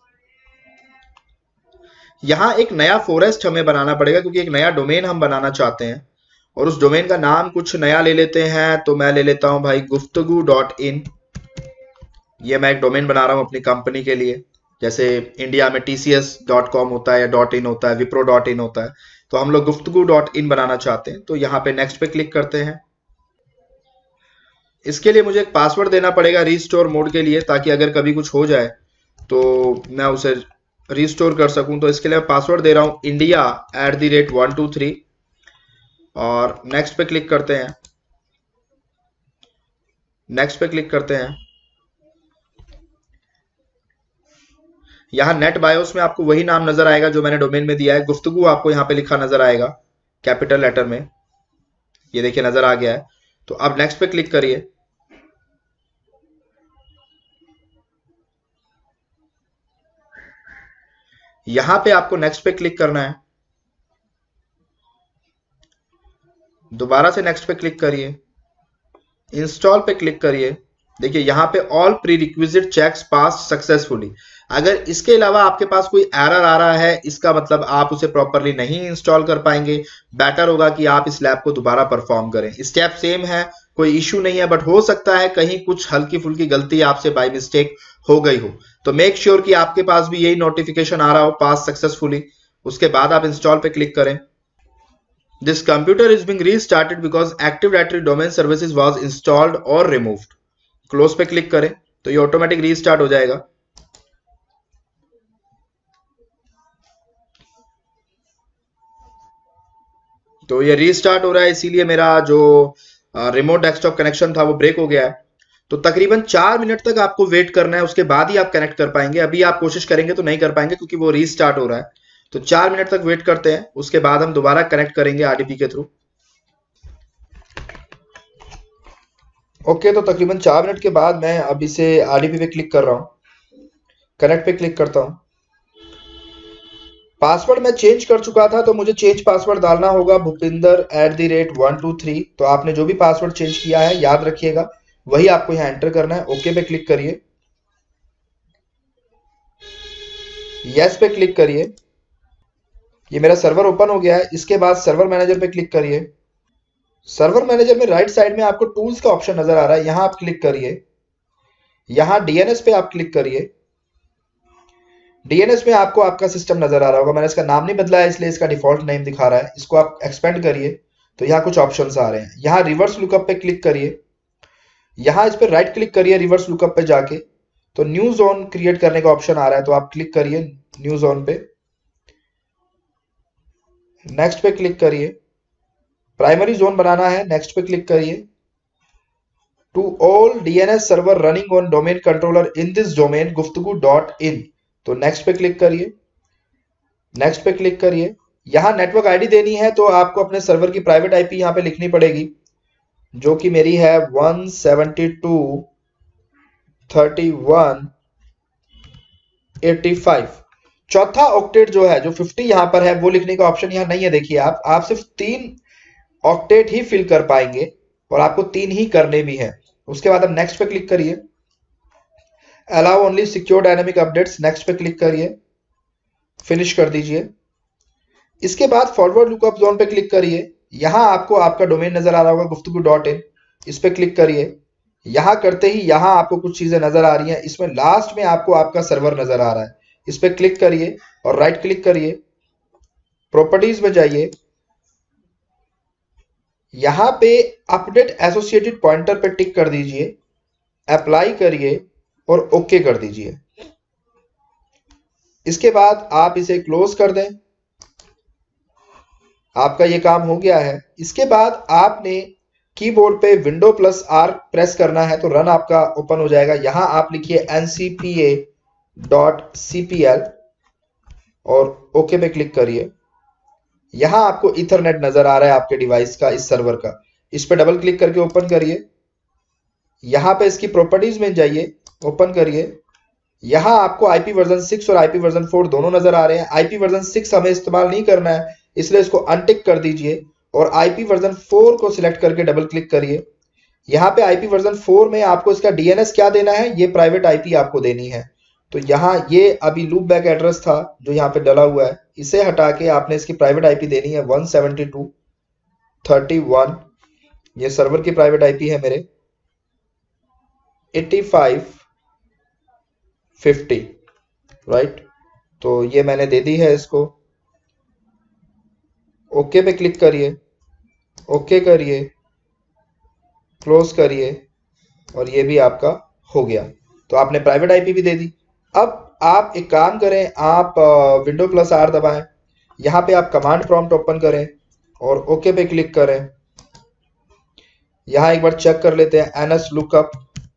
यहां एक नया फॉरेस्ट हमें बनाना पड़ेगा क्योंकि एक नया डोमेन हम बनाना चाहते हैं और उस डोमेन का नाम कुछ नया ले लेते हैं। तो मैं ले लेता हूं भाई गुफ्तगू डॉट इन। ये मैं एक डोमेन बना रहा हूं अपनी कंपनी के लिए, जैसे इंडिया में T C S dot com होता है या डॉट इन होता है, विप्रो डॉट इन होता है, तो हम लोग गुफ्तगू डॉट इन बनाना चाहते हैं। तो यहां पे नेक्स्ट पे क्लिक करते हैं। इसके लिए मुझे एक पासवर्ड देना पड़ेगा रीस्टोर मोड के लिए, ताकि अगर कभी कुछ हो जाए तो मैं उसे रीस्टोर कर सकूं। तो इसके लिए पासवर्ड दे रहा हूं India at the rate one two three और नेक्स्ट पे क्लिक करते हैं, नेक्स्ट पे क्लिक करते हैं। यहां नेट बायोस में आपको वही नाम नजर आएगा जो मैंने डोमेन में दिया है, गुफ्तगू आपको यहां पे लिखा नजर आएगा कैपिटल लेटर में, ये देखिए नजर आ गया है। तो अब नेक्स्ट पे क्लिक करिए। यहां पे आपको नेक्स्ट पे क्लिक करना है, दोबारा से नेक्स्ट पे क्लिक करिए, इंस्टॉल पे क्लिक करिए। देखिए यहां पे all prerequisite checks pass successfully. अगर इसके अलावा आपके पास कोई एरर आ रहा है, इसका मतलब आप उसे प्रॉपरली नहीं इंस्टॉल कर पाएंगे। बेटर होगा कि आप इस लैब को दोबारा परफॉर्म करें। स्टेप सेम है, कोई इश्यू नहीं है, बट हो सकता है कहीं कुछ हल्की फुल्की गलती आपसे बाय मिस्टेक हो गई हो। तो मेक श्योर कि आपके पास भी यही नोटिफिकेशन आ रहा हो, पास सक्सेसफुली। उसके बाद आप इंस्टॉल पे क्लिक करें। This computer is being restarted because active directory domain services was installed और रिमूव्ड। क्लोज पे क्लिक करें तो ये ऑटोमेटिक रीस्टार्ट हो जाएगा। तो ये रीस्टार्ट हो रहा है, इसीलिए मेरा जो रिमोट डेस्कटॉप कनेक्शन था वो ब्रेक हो गया है। तो तकरीबन चार मिनट तक आपको वेट करना है, उसके बाद ही आप कनेक्ट कर पाएंगे। अभी आप कोशिश करेंगे तो नहीं कर पाएंगे क्योंकि वो रीस्टार्ट हो रहा है। तो चार मिनट तक वेट करते हैं, उसके बाद हम दोबारा कनेक्ट करेंगे आरडीपी के थ्रू। ओके, तो तकरीबन चार मिनट के बाद मैं अब इसे आरडीपी पे क्लिक कर रहा हूं, कनेक्ट पे क्लिक करता हूं। पासवर्ड मैं चेंज कर चुका था, तो मुझे चेंज पासवर्ड डालना होगा Bhupinder at the rate one two three. तो आपने जो भी पासवर्ड चेंज किया है याद रखिएगा, वही आपको यहाँ एंटर करना है। ओके पे क्लिक करिए, यस पे क्लिक करिए। ये मेरा सर्वर ओपन हो गया है। इसके बाद सर्वर मैनेजर पे क्लिक करिए। सर्वर मैनेजर में राइट साइड में आपको टूल्स का ऑप्शन नजर आ रहा है, यहां आप क्लिक करिए। यहां डीएनएस पे आप क्लिक करिए। डीएनएस में आपको आपका सिस्टम नजर आ रहा होगा। मैंने इसका नाम नहीं बदला है, इसलिए इसका डिफॉल्ट नेम दिखा रहा है। इसको आप एक्सपेंड करिए तो यहाँ कुछ ऑप्शंस आ रहे हैं। यहाँ रिवर्स लुकअप पे क्लिक करिए। यहाँ इस पर राइट क्लिक करिए रिवर्स लुकअप पे जाके, तो न्यू जोन क्रिएट करने का ऑप्शन आ रहा है, तो आप क्लिक करिए न्यू जोन पे। नेक्स्ट पे क्लिक करिए। प्राइमरी जोन बनाना है, नेक्स्ट पे क्लिक करिए। To all DNS server running on domain controller in this domain Guftagu dot in, तो नेक्स्ट पे क्लिक करिए। नेक्स्ट पे क्लिक करिए। यहां नेटवर्क आईडी देनी है, तो आपको अपने सर्वर की प्राइवेट आईपी यहां पे लिखनी पड़ेगी, जो कि मेरी है one seventy two dot thirty one dot eighty five. चौथा ऑक्टेट जो है, जो फिफ्टी यहां पर है, वो लिखने का ऑप्शन यहां नहीं है। देखिए आप आप सिर्फ तीन ऑक्टेट ही फिल कर पाएंगे और आपको तीन ही करने भी है। उसके बाद आप नेक्स्ट पे क्लिक करिए। Allow only secure dynamic updates, next पे क्लिक करिए, फिनिश कर दीजिए। इसके बाद फॉरवर्ड लुकअप जोन पे क्लिक करिए। यहां आपको आपका डोमेन नजर आ रहा होगा गुफ्तगू डॉट इन, इस पे क्लिक करिए। यहां करते ही यहां आपको कुछ चीजें नजर आ रही हैं। इसमें लास्ट में आपको आपका सर्वर नजर आ रहा है, इस पे क्लिक करिए और राइट क्लिक करिए, प्रॉपर्टीज में जाइए। यहां पे अपडेट एसोसिएटेड पॉइंटर पे टिक कर दीजिए, अप्लाई करिए और ओके कर दीजिए। इसके बाद आप इसे क्लोज कर दें। आपका ये काम हो गया है। इसके बाद आपने कीबोर्ड पे विंडो प्लस आर प्रेस करना है, तो रन आपका ओपन हो जाएगा। यहां आप लिखिए एनसीपीए डॉट सीपीएल और ओके पे क्लिक करिए। यहां आपको इथरनेट नजर आ रहा है आपके डिवाइस का, इस सर्वर का, इस पे डबल क्लिक करके ओपन करिए। यहां पे इसकी प्रॉपर्टीज में जाइए, ओपन करिए। यहां आपको आईपी वर्जन सिक्स और आईपी वर्जन फोर दोनों नजर आ रहे हैं। आईपी वर्जन सिक्स हमें इस्तेमाल नहीं करना है, इसलिए इसको अनटिक कर दीजिए और आईपी वर्जन फोर को सिलेक्ट करके डबल क्लिक करिए। यहाँ पे आईपी वर्जन फोर में आपको इसका डीएनएस क्या देना है, ये प्राइवेट आईपी आपको देनी है। तो यहाँ ये अभी लूप बैक एड्रेस था जो यहाँ पे डला हुआ है, इसे हटा के आपने इसकी प्राइवेट आईपी देनी है one seventy two dot thirty one. ये सर्वर की प्राइवेट आईपी है मेरे एटी फाइव फिफ्टी, राइट। तो ये मैंने दे दी है इसको। ओके पे क्लिक करिए, ओके करिए, क्लोज करिए और ये भी आपका हो गया। तो आपने प्राइवेट आईपी भी दे दी। अब आप एक काम करें, आप विंडो प्लस आर दबाएं, यहां पे आप कमांड प्रॉम्प्ट ओपन करें और ओके पे क्लिक करें। यहां एक बार चेक कर लेते हैं, एनएस लुकअप,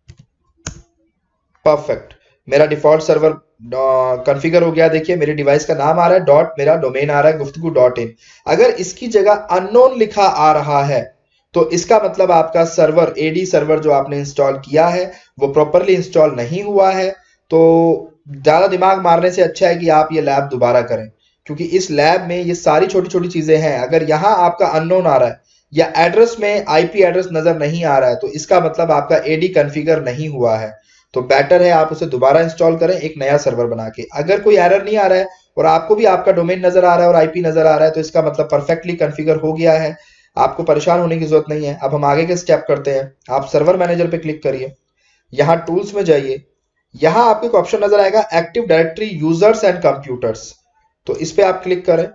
परफेक्ट। मेरा डिफॉल्ट सर्वर कॉन्फ़िगर हो गया। देखिए मेरे डिवाइस का नाम आ रहा है, डॉट मेरा डोमेन आ रहा है गुफ्तगू डॉट इन। अगर इसकी जगह अननोन लिखा आ रहा है तो इसका मतलब आपका सर्वर, एडी सर्वर जो आपने इंस्टॉल किया है वो प्रॉपरली इंस्टॉल नहीं हुआ है। तो ज्यादा दिमाग मारने से अच्छा है कि आप ये लैब दोबारा करें, क्योंकि इस लैब में ये सारी छोटी छोटी चीजें हैं। अगर यहाँ आपका अननोन आ रहा है या एड्रेस में आईपी एड्रेस नजर नहीं आ रहा है, तो इसका मतलब आपका एडी कॉन्फ़िगर नहीं हुआ है। तो बेटर है आप उसे दोबारा इंस्टॉल करें एक नया सर्वर बना के। अगर कोई एरर नहीं आ रहा है और आपको भी आपका डोमेन नजर आ रहा है और आईपी नजर आ रहा है तो इसका मतलब परफेक्टली कॉन्फ़िगर हो गया है, आपको परेशान होने की जरूरत नहीं है। अब हम आगे के स्टेप करते हैं। आप सर्वर मैनेजर पे क्लिक करिए, यहाँ टूल्स में जाइए, यहाँ आपको एक ऑप्शन नजर आएगा active directory users and computers, तो इस पे आप क्लिक करें।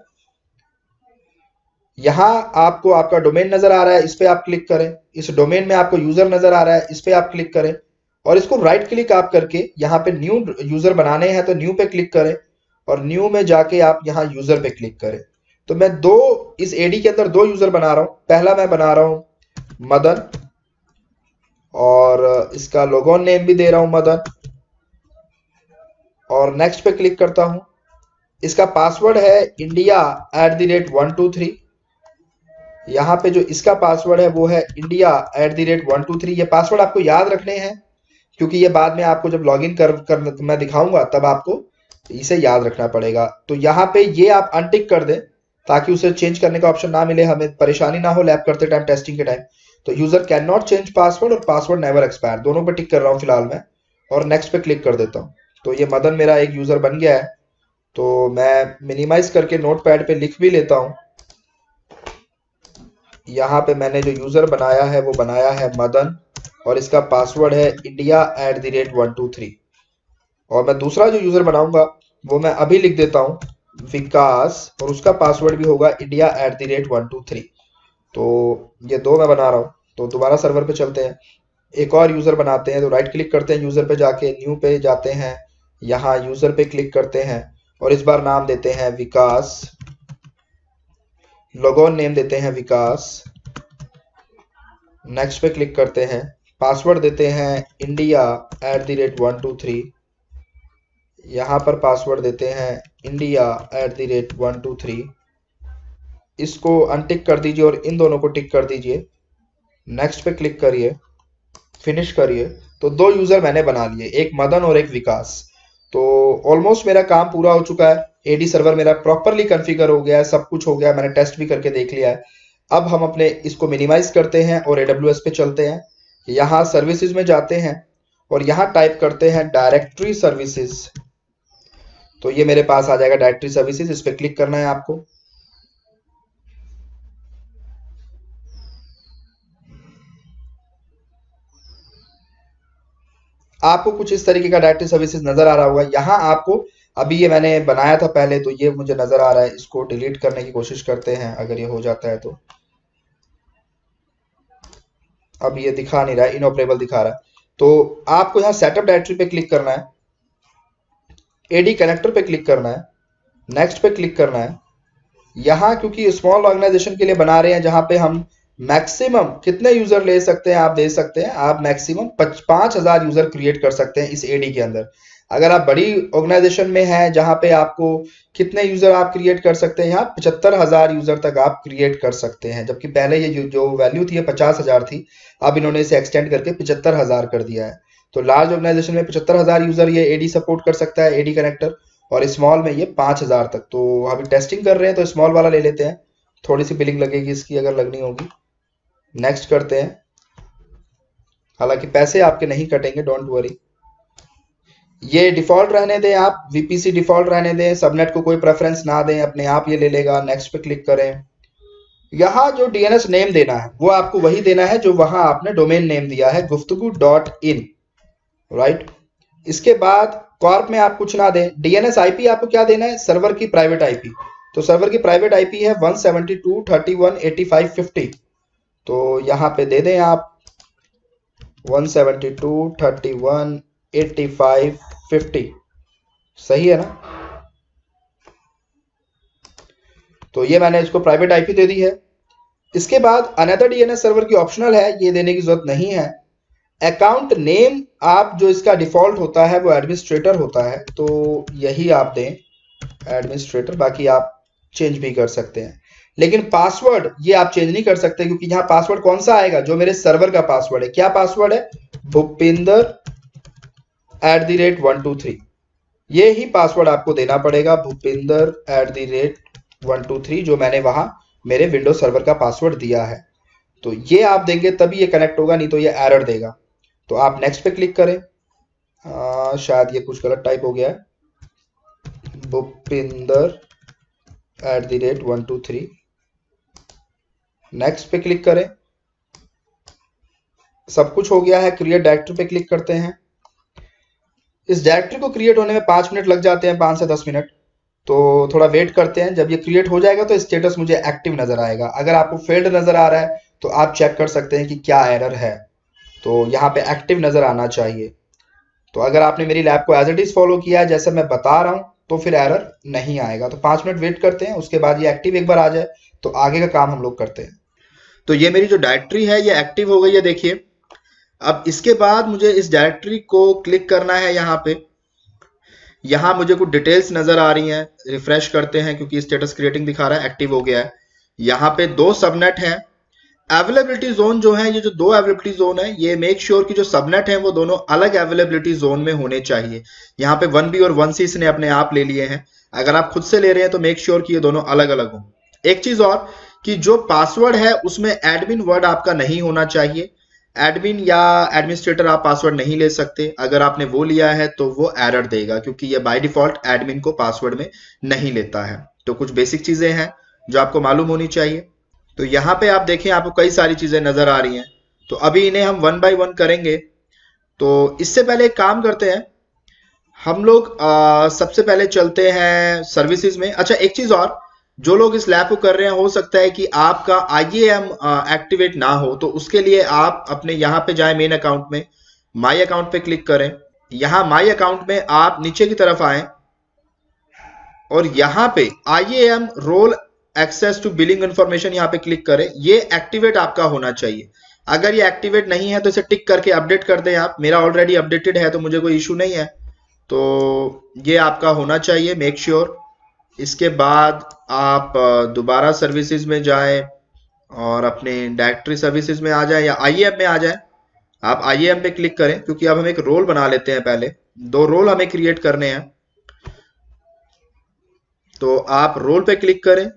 यहाँ आपको आपका डोमेन नजर आ रहा है, इस पे आप क्लिक करें। इस डोमेन में आपको यूजर नजर आ रहा है, इस पे आप क्लिक करें और इसको राइट क्लिक आप करके यहाँ पे न्यू यूजर बनाने हैं तो न्यू पे क्लिक करें और न्यू में जाके आप यहाँ यूजर पे क्लिक करें। तो मैं दो इस एडी के अंदर दो यूजर बना रहा हूं। पहला मैं बना रहा हूं मदन और इसका लोगोन नेम भी दे रहा हूं मदन और नेक्स्ट पे क्लिक करता हूं। इसका पासवर्ड है India at the rate one two three. यहाँ पे जो इसका पासवर्ड है वो है India at the rate one two three. ये पासवर्ड आपको याद रखने हैं क्योंकि ये बाद में आपको जब लॉगिन कर, कर मैं दिखाऊंगा तब आपको इसे याद रखना पड़ेगा। तो यहाँ पे ये आप अनटिक कर दें ताकि उसे चेंज करने का ऑप्शन ना मिले, हमें परेशानी ना हो लैब करते टाइम, टेस्टिंग के टाइम। तो user can not change password और पासवर्ड नेवर एक्सपायर, दोनों पे टिक कर रहा हूँ फिलहाल मैं और नेक्स्ट पे क्लिक कर देता हूँ। तो ये मदन मेरा एक यूजर बन गया है। तो मैं मिनिमाइज करके नोट पैड पे लिख भी लेता हूँ। यहाँ पे मैंने जो यूजर बनाया है वो बनाया है मदन और इसका पासवर्ड है India at the rate one two three. और मैं दूसरा जो यूजर बनाऊंगा वो मैं अभी लिख देता हूँ विकास और उसका पासवर्ड भी होगा India at the rate one two three. तो ये दो मैं बना रहा हूँ। तो दोबारा सर्वर पे चलते हैं, एक और यूजर बनाते हैं। तो राइट क्लिक करते हैं यूजर पे जाके, न्यू पे जाते हैं, यहाँ यूजर पे क्लिक करते हैं और इस बार नाम देते हैं विकास, लॉगऑन नेम देते हैं विकास, नेक्स्ट पे क्लिक करते हैं, पासवर्ड देते हैं India at the rate one two three. यहाँ पर पासवर्ड देते हैं India at the rate one two three. इसको अनटिक कर दीजिए और इन दोनों को टिक कर दीजिए। नेक्स्ट पे क्लिक करिए, फिनिश करिए। तो दो यूजर मैंने बना लिए, एक मदन और एक विकास। तो ऑलमोस्ट मेरा काम पूरा हो चुका है। एडी सर्वर मेरा प्रॉपरली कॉन्फ़िगर हो गया है, सब कुछ हो गया है, मैंने टेस्ट भी करके देख लिया है। अब हम अपने इसको मिनिमाइज करते हैं और एडब्ल्यूएस पे चलते हैं। यहाँ सर्विसेज में जाते हैं और यहाँ टाइप करते हैं डायरेक्टरी सर्विसेज। तो ये मेरे पास आ जाएगा डायरेक्टरी सर्विसेज, इस पे क्लिक करना है आपको। आपको कुछ इस तरीके का डायरेक्टरी सर्विसेज नजर आ रहा होगा। यहाँ आपको अभी ये मैंने बनाया था पहले तो ये मुझे नजर आ रहा है, इसको डिलीट करने की कोशिश करते हैं अगर ये हो जाता है तो। अब ये दिखा नहीं रहा है, इनऑपरेबल दिखा रहा है। तो आपको यहाँ सेटअप डायरेक्टरी पे क्लिक करना है, एडी कनेक्टर पे क्लिक करना है, नेक्स्ट पे क्लिक करना है। यहाँ क्योंकि स्मॉल ऑर्गेनाइजेशन के लिए बना रहे हैं जहां पे हम मैक्सिमम कितने यूजर ले सकते हैं, आप दे सकते हैं, आप मैक्सिमम पांच हजार यूजर क्रिएट कर सकते हैं इस एडी के अंदर। अगर आप बड़ी ऑर्गेनाइजेशन में हैं जहां पे आपको कितने यूजर आप क्रिएट कर सकते हैं, यहाँ पचहत्तर हजार यूजर तक आप क्रिएट कर सकते हैं। जबकि पहले ये जो, जो वैल्यू थी पचास हजार थी, अब इन्होंने इसे एक्सटेंड करके पचहत्तर हजार कर दिया है। तो लार्ज ऑर्गेनाइजेशन में पचहत्तर हजार यूजर ये एडी सपोर्ट कर सकता है, एडी कनेक्टर, और स्मॉल में ये पांच हजार तक। तो अभी टेस्टिंग कर रहे हैं तो स्मॉल वाला ले लेते हैं, थोड़ी सी बिलिंग लगेगी इसकी अगर लगनी होगी। नेक्स्ट करते हैं, हालांकि पैसे आपके नहीं कटेंगे, डोंट वरी। ये डिफॉल्ट रहने दें, आप वीपीसी डिफॉल्ट रहने दें, सबनेट को कोई प्रेफरेंस ना दें, अपने आप ये ले लेगा। नेक्स्ट पे क्लिक करें। यहाँ जो डीएनएस नेम देना है वो आपको वही देना है जो वहां आपने डोमेन नेम दिया है, गुफ्तगू डॉट इन, राइट। इसके बाद कॉर्प में आप कुछ ना दें। डीएनएस आईपी आपको क्या देना है, सर्वर की प्राइवेट आईपी। तो सर्वर की प्राइवेट आईपी है one seventy two dot thirty one dot eighty five dot fifty. तो यहाँ पे दे दें आप one seventy two dot thirty one dot eighty five dot fifty, सही है ना। तो ये मैंने इसको प्राइवेट आईपी दे दी है। इसके बाद अनदर डीएनएस सर्वर की ऑप्शनल है, ये देने की जरूरत नहीं है। अकाउंट नेम आप जो इसका डिफॉल्ट होता है वो एडमिनिस्ट्रेटर होता है, तो यही आप दें एडमिनिस्ट्रेटर, बाकी आप चेंज भी कर सकते हैं। लेकिन पासवर्ड ये आप चेंज नहीं कर सकते क्योंकि यहाँ पासवर्ड कौन सा आएगा, जो मेरे सर्वर का पासवर्ड है। क्या पासवर्ड है, Bhupinder at the rate one two three. ये ही पासवर्ड आपको देना पड़ेगा, Bhupinder at the rate one two three, जो मैंने वहां मेरे विंडोज सर्वर का पासवर्ड दिया है। तो ये आप देंगे तभी ये कनेक्ट होगा, नहीं तो ये एरर देगा। तो आप नेक्स्ट पे क्लिक करें। आ, शायद ये कुछ गलत टाइप हो गया है, Bhupinder at the rate one two three. Next पे क्लिक करें, सब कुछ हो गया है। क्रिएट डायरेक्टरी पे क्लिक करते हैं। इस डायरेक्टरी को क्रिएट होने में पाँच मिनट लग जाते हैं, पाँच से दस मिनट, तो थोड़ा वेट करते हैं। जब ये क्रिएट हो जाएगा तो स्टेटस मुझे एक्टिव नजर आएगा। अगर आपको फेल्ड नजर आ रहा है तो आप चेक कर सकते हैं कि क्या एरर है, तो यहाँ पे एक्टिव नजर आना चाहिए। तो अगर आपने मेरी लैब को एज इट इज फॉलो किया है जैसे मैं बता रहा हूँ तो फिर एरर नहीं आएगा। तो पाँच मिनट वेट करते हैं, उसके बाद ये एक्टिव एक बार आ जाए तो आगे का काम हम लोग करते हैं। तो ये मेरी जो डायरेक्टरी है ये एक्टिव हो गई है, देखिए। अब इसके बाद मुझे इस डायरेक्टरी को क्लिक करना है। यहाँ पे यहाँ मुझे कुछ डिटेल्स नजर आ रही हैं, रिफ्रेश करते हैं क्योंकि स्टेटस क्रिएटिंग दिखा रहा है, एक्टिव हो गया है। यहाँ पे दो सबनेट हैं। अवेलेबिलिटी जोन जो है, ये जो दो अवेलेबिलिटी जोन है, ये मेक श्योर कि जो सबनेट है वो दोनों अलग अवेलेबिलिटी जोन में होने चाहिए। यहाँ पे वन बी और वन सी इसने अपने आप ले लिए हैं। अगर आप खुद से ले रहे हैं तो मेक श्योर कि ये दोनों अलग अलग हो। एक चीज और कि जो पासवर्ड है उसमें एडमिन वर्ड आपका नहीं होना चाहिए। एडमिन या एडमिनिस्ट्रेटर आप पासवर्ड नहीं ले सकते। अगर आपने वो लिया है तो वो एरर देगा, क्योंकि ये बाय डिफॉल्ट एडमिन को पासवर्ड में नहीं लेता है। तो कुछ बेसिक चीजें हैं जो आपको मालूम होनी चाहिए। तो यहाँ पे आप देखें, आपको कई सारी चीजें नजर आ रही हैं। तो अभी इन्हें हम वन बाय वन करेंगे। तो इससे पहले एक काम करते हैं, हम लोग आ, सबसे पहले चलते हैं सर्विसेज में। अच्छा, एक चीज और, जो लोग इस लैब को कर रहे हैं, हो सकता है कि आपका आई ए एम एक्टिवेट ना हो, तो उसके लिए आप अपने यहाँ पे जाएं, मेन अकाउंट में माई अकाउंट पे क्लिक करें। यहाँ माई अकाउंट में आप नीचे की तरफ आए और यहाँ पे I A M role access to billing information यहाँ पे क्लिक करें। ये एक्टिवेट आपका होना चाहिए। अगर ये एक्टिवेट नहीं है तो इसे टिक करके अपडेट कर दें आप। मेरा ऑलरेडी अपडेटेड है तो मुझे कोई इशू नहीं है, तो ये आपका होना चाहिए, मेक श्योर। इसके बाद आप दोबारा सर्विसेज में जाएं और अपने डायरेक्टरी सर्विसेज में आ जाएं या आई ए एम में आ जाएं। आप आई ए एम पे क्लिक करें क्योंकि अब हम एक रोल बना लेते हैं। पहले दो रोल हमें क्रिएट करने हैं, तो आप रोल पे क्लिक करें।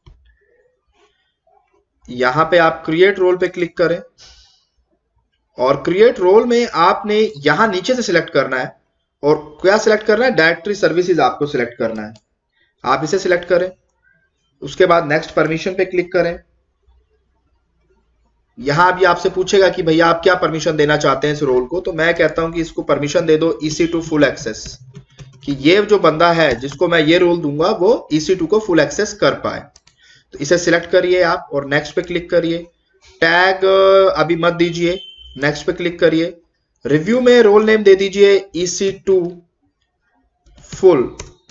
यहां पे आप क्रिएट रोल पे क्लिक करें और क्रिएट रोल में आपने यहां नीचे से सिलेक्ट करना है। और क्या सिलेक्ट करना है? डायरेक्टरी सर्विसेज आपको सिलेक्ट करना है। आप इसे सिलेक्ट करें, उसके बाद नेक्स्ट परमिशन पे क्लिक करें। यहां भी आपसे पूछेगा कि भैया आप क्या परमिशन देना चाहते हैं इस रोल को, तो मैं कहता हूं कि इसको परमिशन दे दो E C two full access, कि ये जो बंदा है जिसको मैं ये रोल दूंगा वो ई सी टू को फुल एक्सेस कर पाए। तो इसे सिलेक्ट करिए आप और नेक्स्ट पे क्लिक करिए। टैग अभी मत दीजिए, नेक्स्ट पे क्लिक करिए। रिव्यू में रोल नेम दे दीजिए E C two full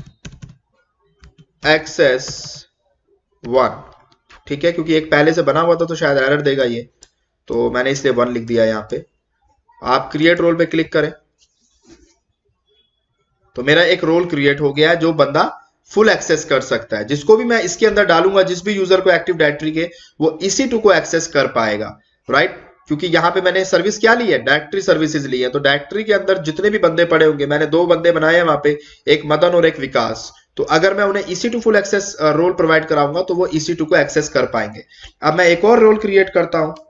access one, ठीक है, क्योंकि एक पहले से बना हुआ था तो शायद एरर देगा ये, तो मैंने इसलिए वन लिख दिया यहाँ पे। आप क्रिएट रोल पे क्लिक करें तो मेरा एक रोल क्रिएट हो गया है जो बंदा फुल एक्सेस कर सकता है। जिसको भी मैं इसके अंदर डालूंगा, जिस भी यूजर को एक्टिव डायरेक्टरी के, वो ई सी टू को एक्सेस कर पाएगा, राइट। क्योंकि यहाँ पे मैंने सर्विस क्या ली है? डायरेक्टरी सर्विसेज ली है। तो डायरेक्टरी के अंदर जितने भी बंदे पड़े होंगे, मैंने दो बंदे बनाए हैं वहां पे, एक मदन और एक विकास। तो अगर मैं उन्हें E C two full access role provide कराऊंगा तो वो ई सी टू को एक्सेस कर पाएंगे। अब मैं एक और रोल क्रिएट करता हूं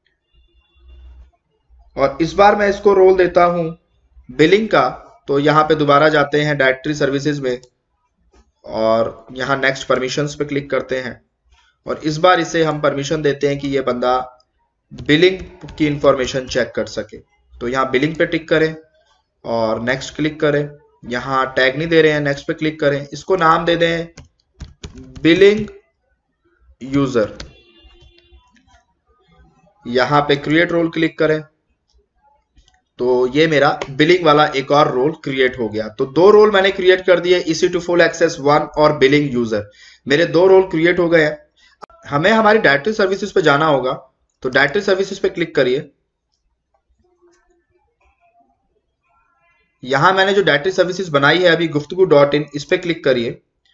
और इस बार मैं इसको रोल देता हूं बिलिंग का। तो यहां पे दोबारा जाते हैं डायरेक्टरी सर्विसेज में और यहां नेक्स्ट परमिशंस पे क्लिक करते हैं और इस बार इसे हम परमिशन देते हैं कि ये बंदा बिलिंग की इंफॉर्मेशन चेक कर सके। तो यहां बिलिंग पे टिक करें और नेक्स्ट क्लिक करें। यहां टैग नहीं दे रहे हैं, नेक्स्ट पे क्लिक करें। इसको नाम दे दें बिलिंग यूजर। यहां पे क्रिएट रोल क्लिक करें तो ये मेरा बिलिंग वाला एक और रोल क्रिएट हो गया। तो दो रोल मैंने क्रिएट कर दिए, E C two full access one और बिलिंग यूजर। मेरे दो रोल क्रिएट हो गए हैं। हमें हमारी डायरेक्टरी सर्विसेज पे जाना होगा, तो डायरेक्टरी सर्विसेज पे क्लिक करिए। यहां मैंने जो डायरेक्टरी सर्विसेज बनाई है अभी गुफ्तगू डॉट इन, इस पे क्लिक करिए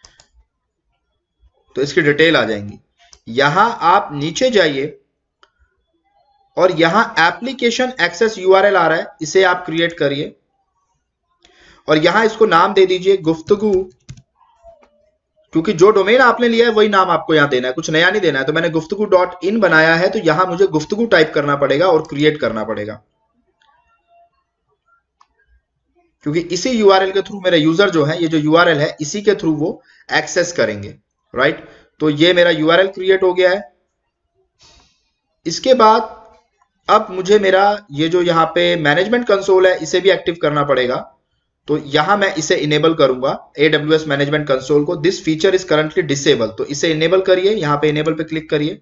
तो इसकी डिटेल आ जाएंगी। यहां आप नीचे जाइए और यहां एप्लीकेशन एक्सेस यू आर एल आ रहा है, इसे आप क्रिएट करिए और यहां इसको नाम दे दीजिए गुफ्तगू, क्योंकि जो डोमेन आपने लिया है वही नाम आपको यहां देना है, कुछ नया नहीं देना है। तो मैंने गुफ्तगू डॉट इन बनाया है, तो यहां मुझे गुफ्तगू टाइप करना पड़ेगा और क्रिएट करना पड़ेगा। क्योंकि इसी यूआरएल के थ्रू मेरे यूजर जो है, ये जो यूआरएल है इसी के थ्रू वो एक्सेस करेंगे, राइट। तो ये मेरा यूआरएल क्रिएट हो गया है। इसके बाद अब मुझे मेरा ये जो यहाँ पे मैनेजमेंट कंसोल है इसे भी एक्टिव करना पड़ेगा। तो यहां मैं इसे इनेबल करूंगा, A W S management console को। This feature is currently disable, तो इसे इनेबल करिए, यहां पे इनेबल पे क्लिक करिए।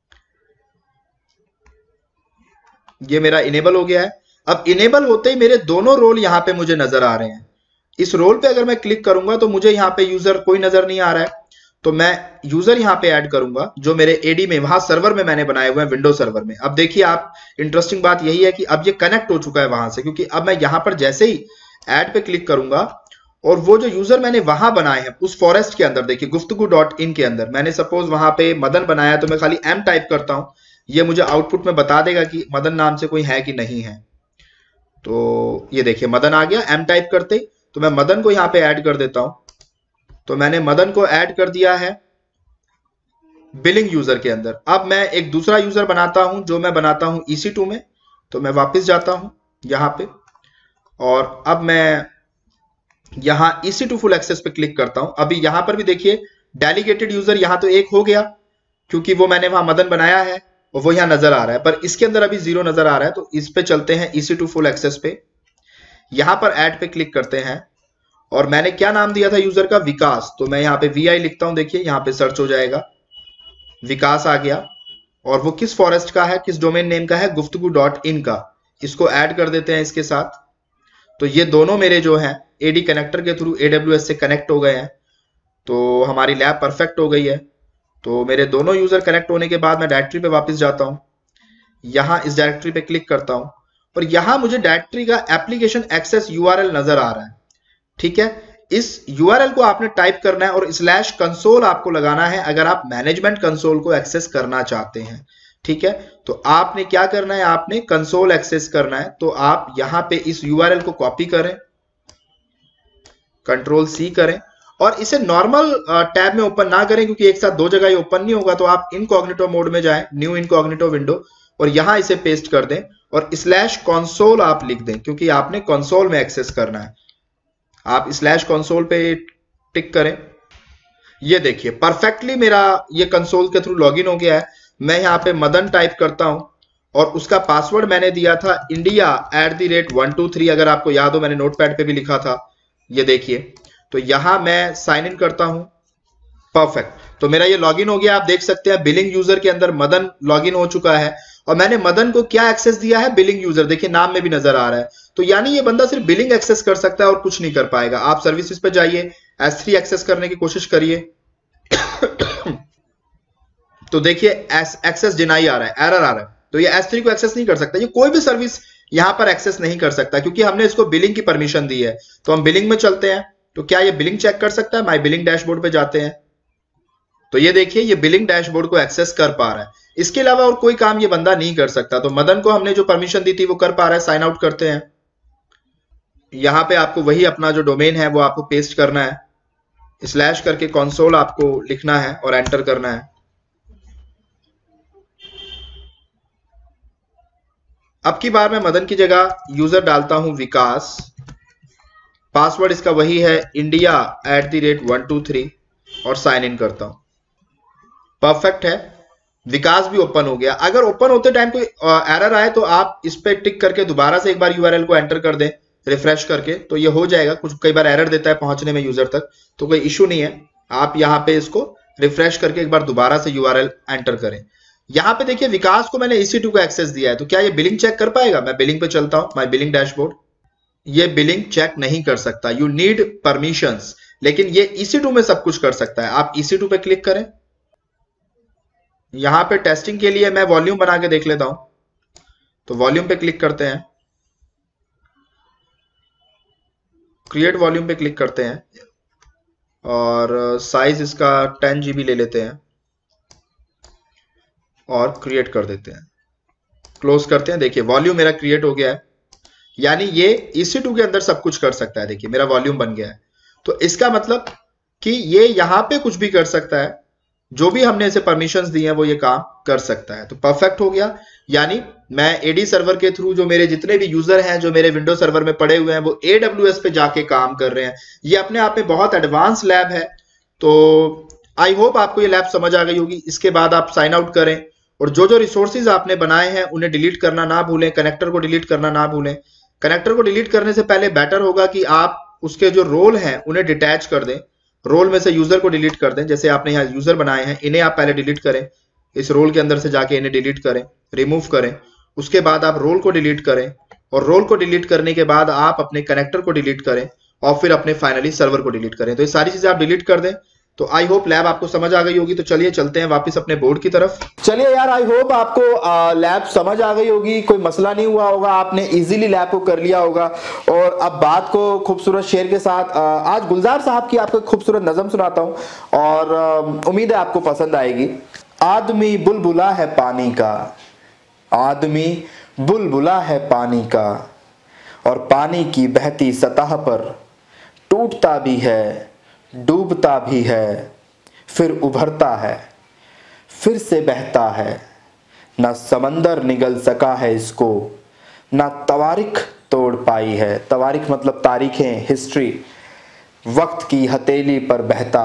ये मेरा इनेबल हो गया है। अब इनेबल होते ही मेरे दोनों रोल यहां पे मुझे नजर आ रहे हैं। इस रोल पे अगर मैं क्लिक करूंगा तो मुझे यहाँ पे यूजर कोई नजर नहीं आ रहा है, तो मैं यूजर यहाँ पे ऐड करूंगा जो मेरे एडी में वहां सर्वर में मैंने बनाए हुए हैं, विंडो सर्वर में। अब देखिए आप, इंटरेस्टिंग बात यही है कि अब ये कनेक्ट हो चुका है वहां से, क्योंकि अब मैं यहां पर जैसे ही ऐड पे क्लिक करूंगा और वो जो यूजर मैंने वहां बनाए हैं उस फॉरेस्ट के अंदर, देखिए गुफ्तगू डॉट इन के अंदर मैंने सपोज वहां पे मदन बनाया, तो मैं खाली एम टाइप करता हूं, ये मुझे आउटपुट में बता देगा कि मदन नाम से कोई है कि नहीं है। तो ये देखिए मदन आ गया एम टाइप करते ही। तो मैं मदन को यहाँ पे ऐड कर देता हूं। तो मैंने मदन को ऐड कर दिया है बिलिंग यूजर के अंदर। अब मैं एक दूसरा यूजर बनाता हूं जो मैं बनाता हूं ई सी टू में। तो मैं वापस जाता हूं यहां पे और अब मैं यहां E C two full access पे क्लिक करता हूं। अभी यहां पर भी देखिए डेलीगेटेड यूजर यहां तो एक हो गया, क्योंकि वो मैंने वहां मदन बनाया है और वो यहां नजर आ रहा है, पर इसके अंदर अभी जीरो नजर आ रहा है। तो इस पे चलते हैं E C two full access पे, यहां पर ऐड पे क्लिक करते हैं और मैंने क्या नाम दिया था यूजर का, विकास। तो मैं यहाँ पे वी आई लिखता हूं, देखिए यहाँ पे सर्च हो जाएगा, विकास आ गया। और वो किस फॉरेस्ट का है, किस डोमेन नेम का है, गुफ्तगू डॉट इन का। इसको ऐड कर देते हैं इसके साथ। तो ये दोनों मेरे जो हैं एडी कनेक्टर के थ्रू A W S से कनेक्ट हो गए हैं। तो हमारी लैब परफेक्ट हो गई है। तो मेरे दोनों यूजर कनेक्ट होने के बाद मैं डायरेक्टरी पे वापस जाता हूं, यहां इस डायरेक्टरी पे क्लिक करता हूं और यहां मुझे डायरेक्टरी का एप्लीकेशन एक्सेस यूआरएल नजर आ रहा है, ठीक है। इस यूआरएल को आपने टाइप करना है और स्लैश कंसोल आपको लगाना है अगर आप मैनेजमेंट कंसोल को एक्सेस करना चाहते हैं, ठीक है। तो आपने क्या करना है, आपने कंसोल एक्सेस करना है। तो आप यहां पे इस यूआरएल को कॉपी करें, कंट्रोल सी करें और इसे नॉर्मल टैब में ओपन ना करें, क्योंकि एक साथ दो जगह ये ओपन नहीं होगा। तो आप इनकॉग्निटो मोड में जाएं, न्यू इनकॉग्निटो विंडो, और यहां इसे पेस्ट कर दें और स्लैश कंसोल आप लिख दें, क्योंकि आपने कंसोल में एक्सेस करना है। आप स्लैश कंसोल पे टिक करें। ये देखिए परफेक्टली मेरा ये कंसोल के थ्रू लॉगिन हो गया है। मैं यहाँ पे मदन टाइप करता हूं और उसका पासवर्ड मैंने दिया था India at the rate one two three, अगर आपको याद हो मैंने नोटपैड पे भी लिखा था, ये देखिए। तो यहां मैं साइन इन करता हूं, परफेक्ट। तो मेरा ये लॉगिन हो गया। आप देख सकते हैं बिलिंग यूजर के अंदर मदन लॉगिन हो चुका है और मैंने मदन को क्या एक्सेस दिया है, बिलिंग यूजर, देखिए नाम में भी नजर आ रहा है। तो यानी ये बंदा सिर्फ बिलिंग एक्सेस कर सकता है और कुछ नहीं कर पाएगा। आप सर्विसेज पे जाइए, एस थ्री एक्सेस करने की कोशिश करिए तो देखिए एक्सेस डिनाई आ रहा है, एरर आ रहा है। तो ये एस थ्री को एक्सेस नहीं कर सकता, ये कोई भी सर्विस यहां पर एक्सेस नहीं कर सकता, क्योंकि हमने इसको बिलिंग की परमिशन दी है। तो हम बिलिंग में चलते हैं, तो क्या ये बिलिंग चेक कर सकता है, माई बिलिंग डैशबोर्ड पे जाते हैं। तो ये देखिए ये बिलिंग डैशबोर्ड को एक्सेस कर पा रहा है, इसके अलावा और कोई काम ये बंदा नहीं कर सकता। तो मदन को हमने जो परमिशन दी थी वो कर पा रहा है। साइन आउट करते हैं। यहां पे आपको वही अपना जो डोमेन है वो आपको पेस्ट करना है, स्लैश करके कंसोल आपको लिखना है और एंटर करना है। अब की बार मैं मदन की जगह यूजर डालता हूं विकास, पासवर्ड इसका वही है India at the rate one two three और साइन इन करता हूं। परफेक्ट है, विकास भी ओपन हो गया। अगर ओपन होते टाइम कोई एरर आए तो आप इस पे टिक करके दोबारा से एक बार यूआरएल को एंटर कर दें रिफ्रेश करके, तो ये हो जाएगा। कुछ कई बार एरर देता है पहुंचने में यूजर तक, तो कोई इश्यू नहीं है। आप यहां पे इसको रिफ्रेश करके एक बार दोबारा से यूआरएल एंटर करें। यहां पे देखिए विकास को मैंने ई सी टू को एक्सेस दिया है, तो क्या ये बिलिंग चेक कर पाएगा? मैं बिलिंग पे चलता हूं, माय बिलिंग डैशबोर्ड। ये बिलिंग चेक नहीं कर सकता, यू नीड परमिशंस, लेकिन ये ई सी टू में सब कुछ कर सकता है। आप ई सी टू पे क्लिक करें। यहां पे टेस्टिंग के लिए मैं वॉल्यूम बना के देख लेता हूं, तो वॉल्यूम पे क्लिक करते हैं, क्रिएट वॉल्यूम पे क्लिक करते हैं और साइज इसका टेन जीबी ले लेते हैं और क्रिएट कर देते हैं, क्लोज करते हैं। देखिए वॉल्यूम मेरा क्रिएट हो गया है, यानी ये ई सी टू के अंदर सब कुछ कर सकता है। देखिए मेरा वॉल्यूम बन गया है। तो इसका मतलब कि ये यहां पे कुछ भी कर सकता है जो भी हमने इसे परमिशंस दी हैं वो ये काम कर सकता है। तो परफेक्ट हो गया, यानी मैं एडी सर्वर के थ्रू जो मेरे जितने भी यूजर हैं जो मेरे विंडो सर्वर में पड़े हुए हैं वो एडब्ल्यूएस पे जाके काम कर रहे हैं। ये अपने आप में बहुत एडवांस लैब है। तो आई होप आपको ये लैब समझ आ गई होगी। इसके बाद आप साइन आउट करें और जो जो रिसोर्सेज आपने बनाए हैं उन्हें डिलीट करना ना भूलें, कनेक्टर को डिलीट करना ना भूलें। कनेक्टर को डिलीट करने से पहले बेटर होगा कि आप उसके जो रोल हैं उन्हें डिटैच कर दें। रोल में से यूजर को डिलीट कर दें। जैसे आपने यहाँ यूजर बनाए हैं, इन्हें आप पहले डिलीट करें, इस रोल के अंदर से जाके इन्हें डिलीट करें, रिमूव करें। उसके बाद आप रोल को डिलीट करें और रोल को डिलीट करने के बाद आप अपने कनेक्टर को डिलीट करें और फिर अपने फाइनली सर्वर को डिलीट करें। तो ये सारी चीजें आप डिलीट कर दें। तो आई होप लैब आपको समझ आ गई होगी। तो चलिए चलते हैं वापस अपने बोर्ड की तरफ। चलिए यार, आई होप आपको लैब समझ आ गई होगी, कोई मसला नहीं हुआ होगा, आपने इजीली लैब को कर लिया होगा। और अब बात को खूबसूरत शेर के साथ आ, आज गुलजार साहब की आपको खूबसूरत नज़म सुनाता हूं और उम्मीद है आपको पसंद आएगी। आदमी बुलबुला है पानी का, आदमी बुलबुला है पानी का, और पानी की बहती सतह पर टूटता भी है, डूबता भी है, फिर उभरता है, फिर से बहता है। ना समंदर निगल सका है इसको, ना तवारीख तोड़ पाई है। तवारीख मतलब तारीखें, हिस्ट्री। वक्त की हथेली पर बहता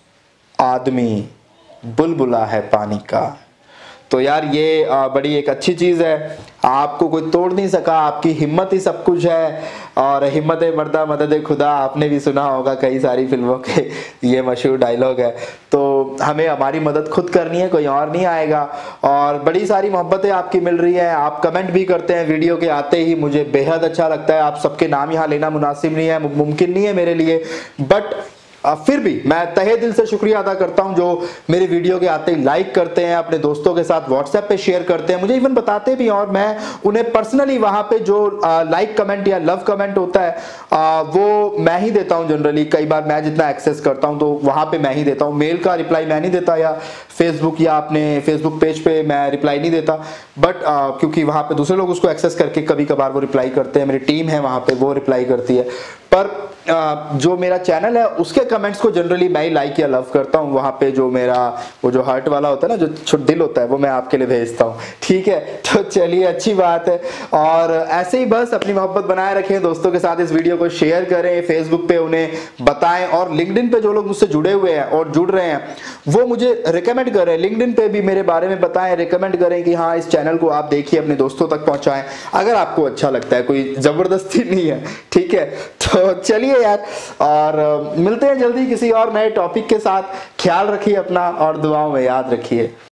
आदमी बुलबुला है पानी का। तो यार ये बड़ी एक अच्छी चीज़ है। आपको कोई तोड़ नहीं सका, आपकी हिम्मत ही सब कुछ है। और हिम्मत मर्दा मदद खुदा, आपने भी सुना होगा कई सारी फिल्मों के, ये मशहूर डायलॉग है। तो हमें हमारी मदद खुद करनी है, कोई और नहीं आएगा। और बड़ी सारी मोहब्बतें आपकी मिल रही हैं, आप कमेंट भी करते हैं वीडियो के आते ही, मुझे बेहद अच्छा लगता है। आप सबके नाम यहाँ लेना मुनासिब नहीं है, मुमकिन नहीं है मेरे लिए, बट फिर भी मैं तहे दिल से शुक्रिया अदा करता हूं जो मेरे वीडियो के आते ही लाइक करते हैं, अपने दोस्तों के साथ व्हाट्सएप पे शेयर करते हैं, मुझे इवन बताते भी, और मैं उन्हें पर्सनली वहां पे जो लाइक कमेंट या लव कमेंट होता है आ, वो मैं ही देता हूं जनरली। कई बार मैं जितना एक्सेस करता हूं तो वहां पे मैं ही देता हूं, मेल का रिप्लाई मैं नहीं देता, या फेसबुक या अपने फेसबुक पेज पे मैं रिप्लाई नहीं देता। बट क्योंकि वहां पे दूसरे लोग उसको एक्सेस करके कभी कभार वो रिप्लाई करते हैं, मेरी टीम है वहां पे वो रिप्लाई करती है। पर जो मेरा चैनल है उसके कमेंट्स को जनरली मैं ही लाइक या लव करता हूँ। वहाँ पे जो मेरा वो जो हार्ट वाला होता है ना, जो छोटा दिल होता है, वो मैं आपके लिए भेजता हूँ। ठीक है, तो चलिए अच्छी बात है। और ऐसे ही बस अपनी मोहब्बत बनाए रखें, दोस्तों के साथ इस वीडियो को शेयर करें, फेसबुक पे उन्हें बताएं, और लिंक्डइन पे जो लोग मुझसे जुड़े हुए हैं और जुड़ रहे हैं वो मुझे रिकमेंड करें, लिंक्डइन पे भी मेरे बारे में बताएं, रिकमेंड करें कि हाँ इस चैनल को आप देखिए, अपने दोस्तों तक पहुँचाएं अगर आपको अच्छा लगता है, कोई जबरदस्ती नहीं है। ठीक है, तो चलिए यार, और मिलते हैं जल्दी किसी और नए टॉपिक के साथ। ख्याल रखिए अपना और दुआओं में याद रखिए।